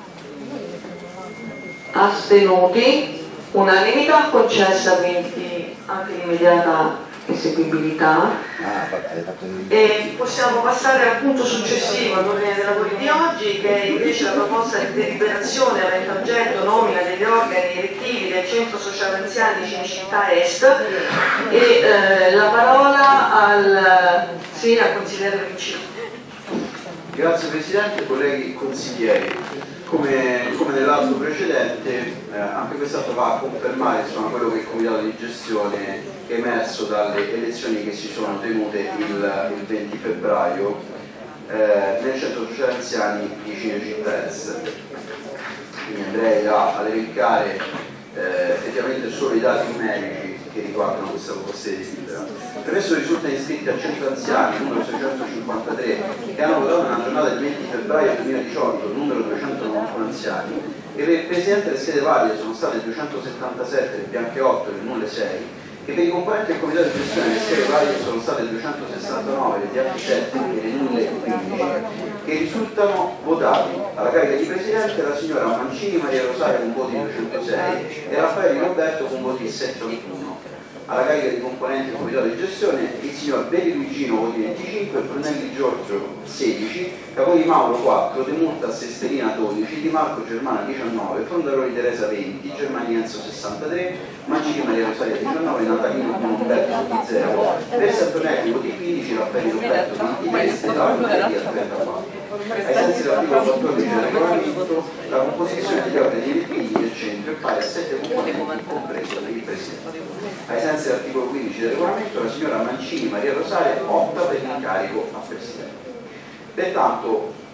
Astenuti? Unanimità, concessa quindi anche l'immediata eseguibilità. E possiamo passare al punto successivo all'ordine dei lavori di oggi, che è invece la proposta di deliberazione avente oggetto nomina degli organi elettivi del Centro Sociale Anziani di Cinecittà Est e eh, la parola al, sì, al consigliere Principato. Grazie Presidente, colleghi consiglieri. Come, come nell'atto precedente, eh, anche quest'atto va a confermare insomma, quello che il Comitato di Gestione è emerso dalle elezioni che si sono tenute il, il venti febbraio eh, nel Centro Sociale Anziani di Cinecittà Est. Quindi andrei a, ad elencare eh, effettivamente solo i dati numerici che riguardano questa proposta di delibera. Premesso risultano iscritti al Centro Anziani numero seicentocinquantatré che hanno votato nella giornata del venti febbraio duemiladiciotto il numero duecentonovantuno anziani e per il Presidente le schede valide sono state duecentosettantasette, le bianche otto e le nulle sei, e per i componenti del Comitato di Gestione le schede valide sono state duecentosessantanove, le bianche sette e le nulle quindici, che risultano votati alla carica di Presidente la signora Mancini Maria Rosaria con voti duecentosei e Raffaele Roberto con voti settantuno. Alla carica di componenti del Comitato di Gestione il signor Beli Luigino voti venticinque, Brunelli Giorgio sedici, Caponi Mauro quattro, De Murta Sesterina dodici, Di Marco Germana diciannove, Fondaroli Teresa venti, Germani Enzo sessantatré, Mancini Maria Rosaria diciannove, Natalino Umberto voti zero, Versa Antonelli voti quindici, Raffaele Roberto ventitré, Stefano Via trentaquattro. Ai sensi dell'articolo quattordici del regolamento, la composizione degli organi elettivi del centro è pari a sette componenti, compreso il Presidente. Ai sensi dell'articolo quindici del regolamento, la signora Mancini Maria Rosaria opta per l'incarico a Presidente. Pertanto,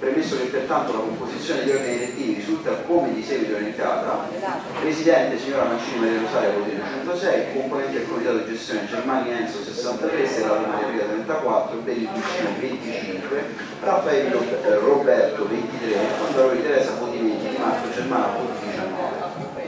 Premesso che pertanto la composizione degli organi direttivi risulta come di seguito elencata: Presidente signora Mancini Maria Rosaria voti duecentosei, componente del comitato di gestione Germani Enzo sessantatré, Serrato Maria Pia trentaquattro, Benedicino venticinque, Raffaello Roberto ventitré, Fondalori Teresa voti venti, Di Marco Germana voti diciannove.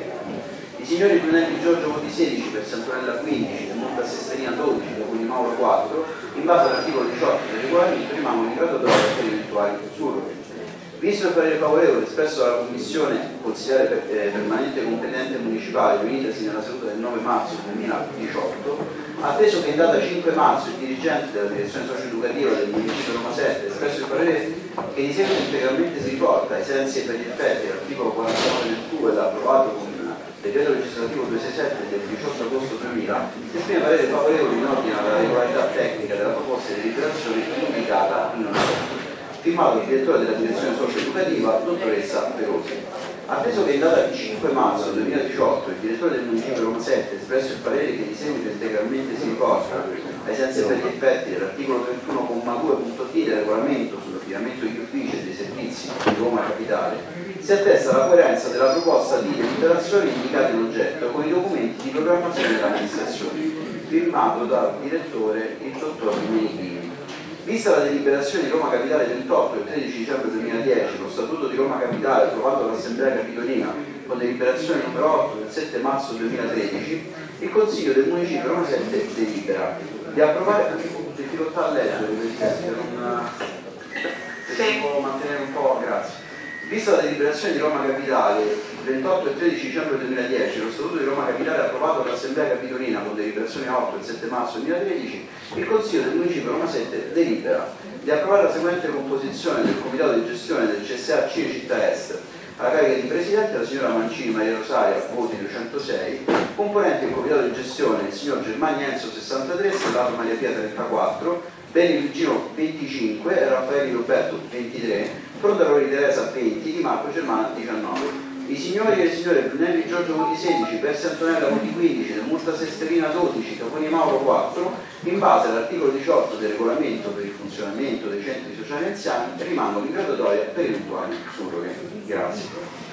I signori Brunelli Giorgio voti sedici, per Santonella quindici, del Monte Sesterina dodici, da Cuni Mauro quattro, in base all'articolo diciotto del regolamento rimangono in graduatoria per eventuali surroghi. Visto il parere favorevole espresso dalla Commissione Consigliare per, eh, Permanente Competente Municipale riunitasi nella seduta del nove marzo duemiladiciotto, atteso che in data cinque marzo il dirigente della direzione socio-educativa del Municipio Roma sette ha espresso il parere che di seguito integralmente si riporta ai sensi e per gli effetti dell'articolo quarantanove del T U E approvato con decreto legislativo duecentosessantasette del diciotto agosto duemila, si esprime parere favorevole in ordine alla regolarità tecnica della proposta di deliberazione indicata in una firmato il direttore della direzione socio-educativa, dottoressa Perosi. Atteso che in data cinque marzo duemiladiciotto il direttore del Municipio Roma sette ha espresso il parere che di seguito integralmente si riporta ai sensi e per gli effetti dell'articolo trentuno comma due punto D del regolamento sull'affidamento degli uffici e dei servizi di Roma Capitale, si attesta la coerenza della proposta di deliberazione indicata in oggetto con i documenti di programmazione dell'amministrazione, firmato dal direttore il dottor Menichini. Vista la deliberazione di Roma Capitale ventotto del tredici dicembre duemiladieci, lo Statuto di Roma Capitale approvato dall'Assemblea Capitolina con deliberazione numero otto del sette marzo duemilatredici, il Consiglio del Municipio Roma sette delibera di approvare difficoltà a leggere, Presidente, non se si può mantenere un po', grazie. Vista la deliberazione di Roma Capitale ventotto e tredici dicembre duemiladieci, lo Statuto di Roma Capitale approvato dall'Assemblea Capitolina con deliberazione otto il sette marzo duemilatredici, il Consiglio del Municipio Roma sette delibera di approvare la seguente composizione del Comitato di gestione del C S A C I E Città Est. Alla carica di Presidente la signora Mancini Maria Rosaria, voti duecentosei, componente del Comitato di gestione il signor Germani Enzo sessantatré, Serrato Maria Pia trentaquattro, Benedicino venticinque e Raffaello Roberto ventitré, Fondalori Teresa venti, Di Marco Germana diciannove. I signori e le signore Brunelli Giorgio voti sedici, Persi Antonella voti quindici, del Monte Sesterina dodici, Caponi Mauro quattro, in base all'articolo diciotto del regolamento per il funzionamento dei centri sociali anziani, rimangono in graduatoria per eventuali surroghe. Grazie.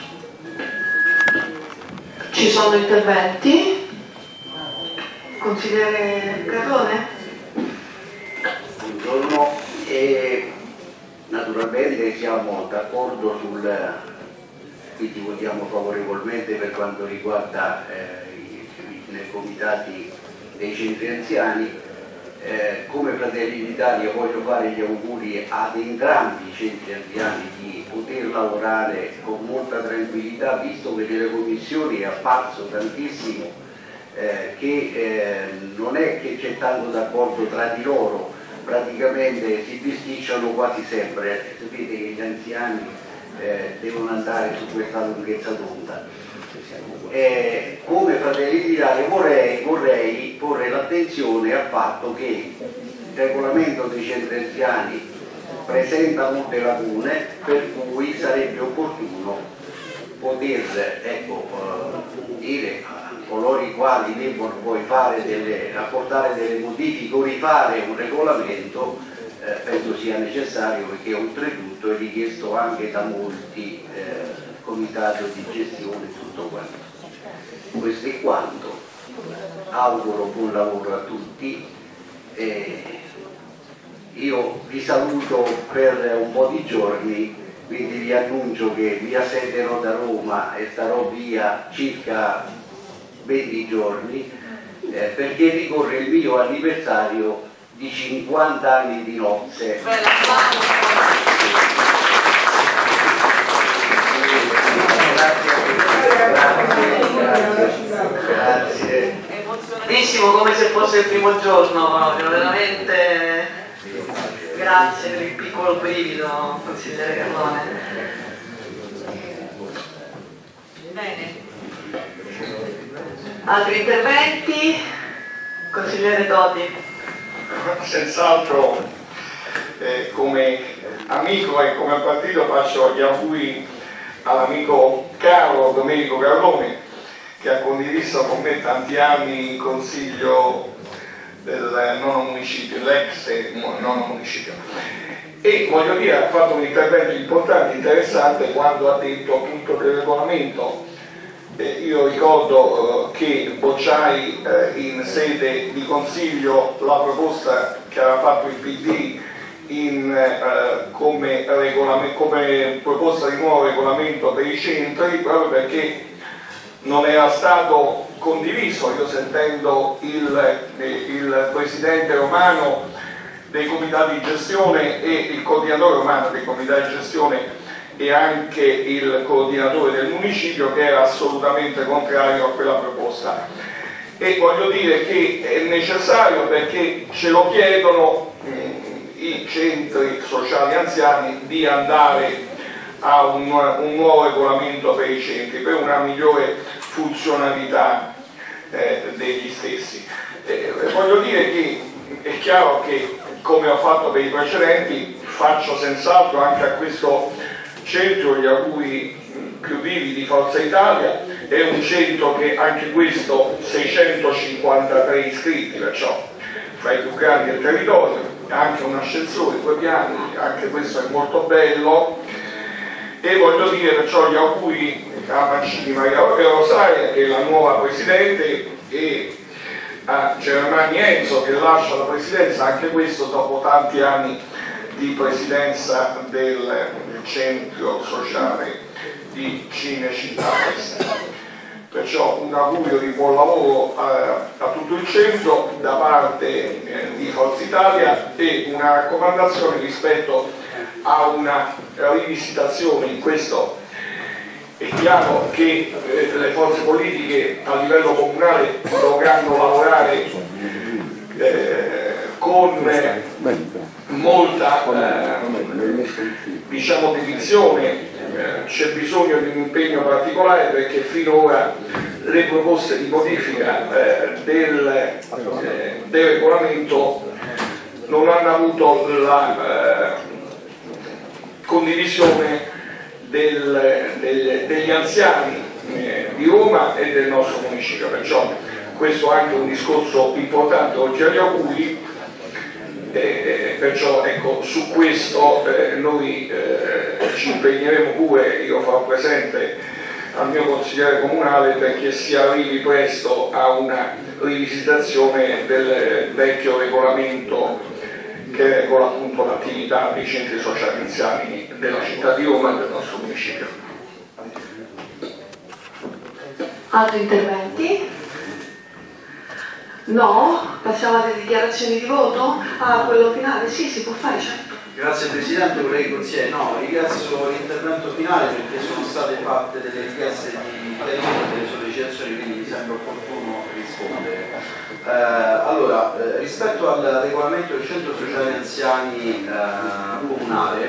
Ci sono interventi? Consigliere Carrone? Buongiorno, e naturalmente siamo d'accordo sul, quindi votiamo favorevolmente per quanto riguarda eh, i, i comitati dei centri anziani. Eh, come Fratelli d'Italia voglio fare gli auguri ad entrambi i centri anziani di poter lavorare con molta tranquillità, visto che nelle commissioni è apparso tantissimo eh, che eh, non è che c'è tanto d'accordo tra di loro, praticamente si bisticciano quasi sempre. Sapete che gli anziani eh, devono andare su questa lunghezza d'onda. Eh, come Fratelli d'Italia vorrei, vorrei porre l'attenzione al fatto che il regolamento dei centri anziani presenta molte lacune, per cui sarebbe opportuno poter ecco, eh, dire a coloro i quali devono poi fare delle, apportare delle modifiche o rifare un regolamento, eh, penso sia necessario, perché oltretutto è richiesto anche da molti eh, comitati di gestione e tutto quanto. Questo è quanto. Auguro buon lavoro a tutti. Eh, io vi saluto per un po' di giorni, quindi vi annuncio che mi assenderò da Roma e starò via circa venti giorni eh, perché ricorre il mio anniversario di cinquanta anni di nozze. Grazie. Emozionatissimo, come se fosse il primo giorno proprio, veramente. Grazie per il piccolo brivido, consigliere Carlone. Bene. Altri interventi? Consigliere Toti. Senz'altro eh, come amico e come partito faccio gli auguri all'amico caro Domenico Carlone, che ha condiviso con me tanti anni in consiglio del nono municipio, l'ex nono municipio. E voglio dire, ha fatto un intervento importante, interessante, quando ha detto appunto che il regolamento, eh, io ricordo eh, che bocciai eh, in sede di consiglio la proposta che aveva fatto il P D in, eh, come, come proposta di nuovo regolamento per i centri, proprio perché non era stato condiviso. Io sentendo il, il presidente Romano dei comitati di gestione e il coordinatore Romano dei comitati di gestione e anche il coordinatore del municipio, che era assolutamente contrario a quella proposta, e voglio dire che è necessario perché ce lo chiedono mh, i centri sociali anziani di andare a un, un nuovo regolamento per i centri, per una migliore funzionalità eh, degli stessi. Eh, voglio dire che è chiaro che, come ho fatto per i precedenti, faccio senz'altro anche a questo centro gli auguri più vivi di Forza Italia. È un centro che anche questo seicentocinquantatré iscritti, perciò fra i più grandi del territorio, anche un ascensore, due piani, anche questo è molto bello. E voglio dire perciò gli auguri a Mancini Maria Rosaria, che è la nuova Presidente, e a Germani Enzo, che lascia la Presidenza, anche questo dopo tanti anni di Presidenza del Centro Sociale di Cinecittà Est. Perciò un augurio di buon lavoro a, a tutto il centro da parte eh, di Forza Italia, e una raccomandazione rispetto a una rivisitazione. In questo è chiaro che eh, le forze politiche a livello comunale dovranno lavorare eh, con eh, molta eh, diciamo dedizione. Eh, c'è bisogno di un impegno particolare, perché finora le proposte di modifica eh, del, eh, del regolamento non hanno avuto la eh, condivisione del, del, degli anziani eh, di Roma e del nostro municipio, perciò questo è anche un discorso importante oltre agli auguri. Eh, perciò ecco, su questo eh, noi eh, ci impegneremo pure. Io farò presente al mio consigliere comunale perché si arrivi presto a una rivisitazione del vecchio regolamento che regola appunto l'attività dei centri sociali anziani della città di Roma e del nostro municipio. Altri interventi? No? Passiamo alle dichiarazioni di voto? Ah, quello finale? Sì, si può fare, certo. Grazie Presidente, vorrei consigliere, no, ringrazio l'intervento finale perché sono state fatte delle richieste di chiarimento e delle sollecitazioni, quindi mi sembra opportuno rispondere. Eh, allora, eh, rispetto al regolamento del centro sociale anziani eh, comunale,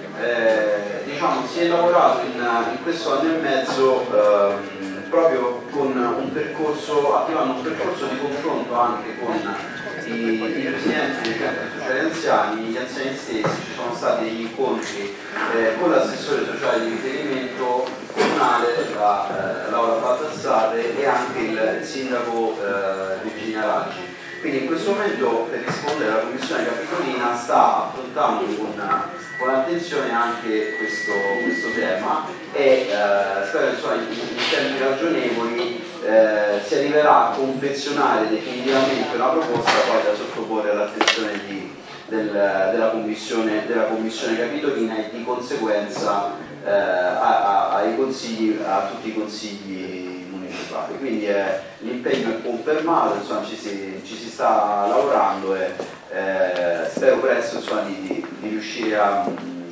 eh, diciamo si è lavorato in, in questo anno e mezzo eh, proprio con un percorso, attivando un percorso di confronto anche con i, i presidenti dei centri sociali anziani, gli anziani stessi. Ci sono stati degli incontri eh, con l'assessore sociale di riferimento comunale, la, eh, Laura Baldassarre, e anche il, il sindaco eh, Virginia Raggi. Quindi in questo momento, per rispondere, la Commissione Capitolina sta affrontando con, con attenzione anche questo, questo tema e eh, spero insomma, in, in tempi ragionevoli eh, si arriverà a confezionare definitivamente una proposta poi da sottoporre all'attenzione di, del, della, commissione, della Commissione Capitolina e di conseguenza eh, a, a, ai consigli, a tutti i consigli municipali. Quindi eh, l'impegno è confermato, insomma, ci, si, ci si sta lavorando e eh, spero presto insomma, di, di riuscire a,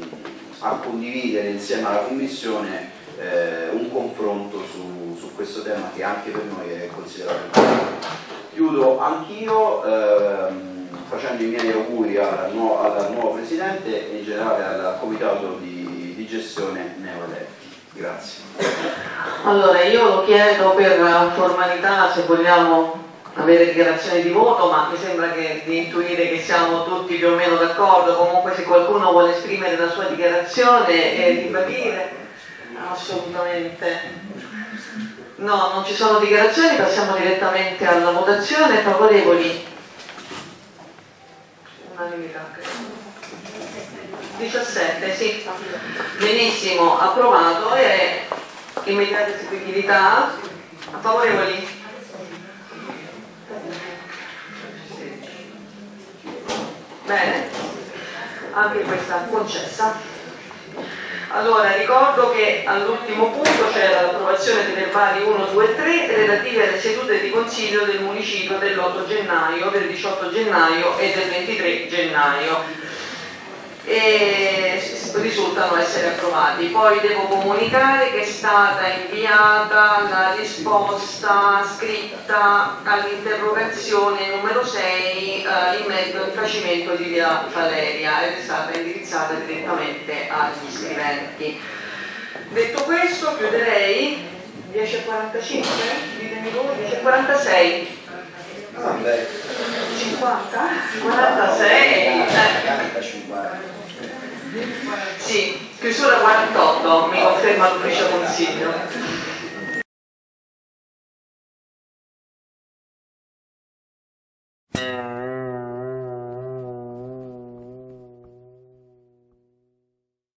a condividere insieme alla Commissione eh, un confronto su, su questo tema che anche per noi è considerato importante. Chiudo anch'io ehm, facendo i miei auguri al nuovo, al nuovo Presidente e in generale al Comitato di, di gestione neoeletti. Grazie. Allora, io lo chiedo per formalità se vogliamo avere dichiarazioni di voto, ma mi sembra che, di intuire che siamo tutti più o meno d'accordo. Comunque se qualcuno vuole esprimere la sua dichiarazione e ribadire, assolutamente. No, non ci sono dichiarazioni, passiamo direttamente alla votazione. Favorevoli? Unanimità, diciassette, sì. Benissimo, approvato. E immediata eseguibilità. Favorevoli? Bene, anche questa concessa. Allora, ricordo che all'ultimo punto c'era l'approvazione dei verbali uno, due e tre relativi alle sedute di consiglio del municipio dell'otto gennaio, del diciotto gennaio e del ventitré gennaio. E risultano essere approvati. Poi devo comunicare che è stata inviata la risposta scritta all'interrogazione numero sei eh, in merito al rifacimento di via Valeria ed è stata indirizzata direttamente agli iscriventi. Detto questo, chiuderei. Dieci e quarantacinque, ditemi voi, dieci e quarantasei. Ah, beh. cinquanta? quarantasei. Sì, chiusura quarantotto, mi conferma l'ufficio consiglio.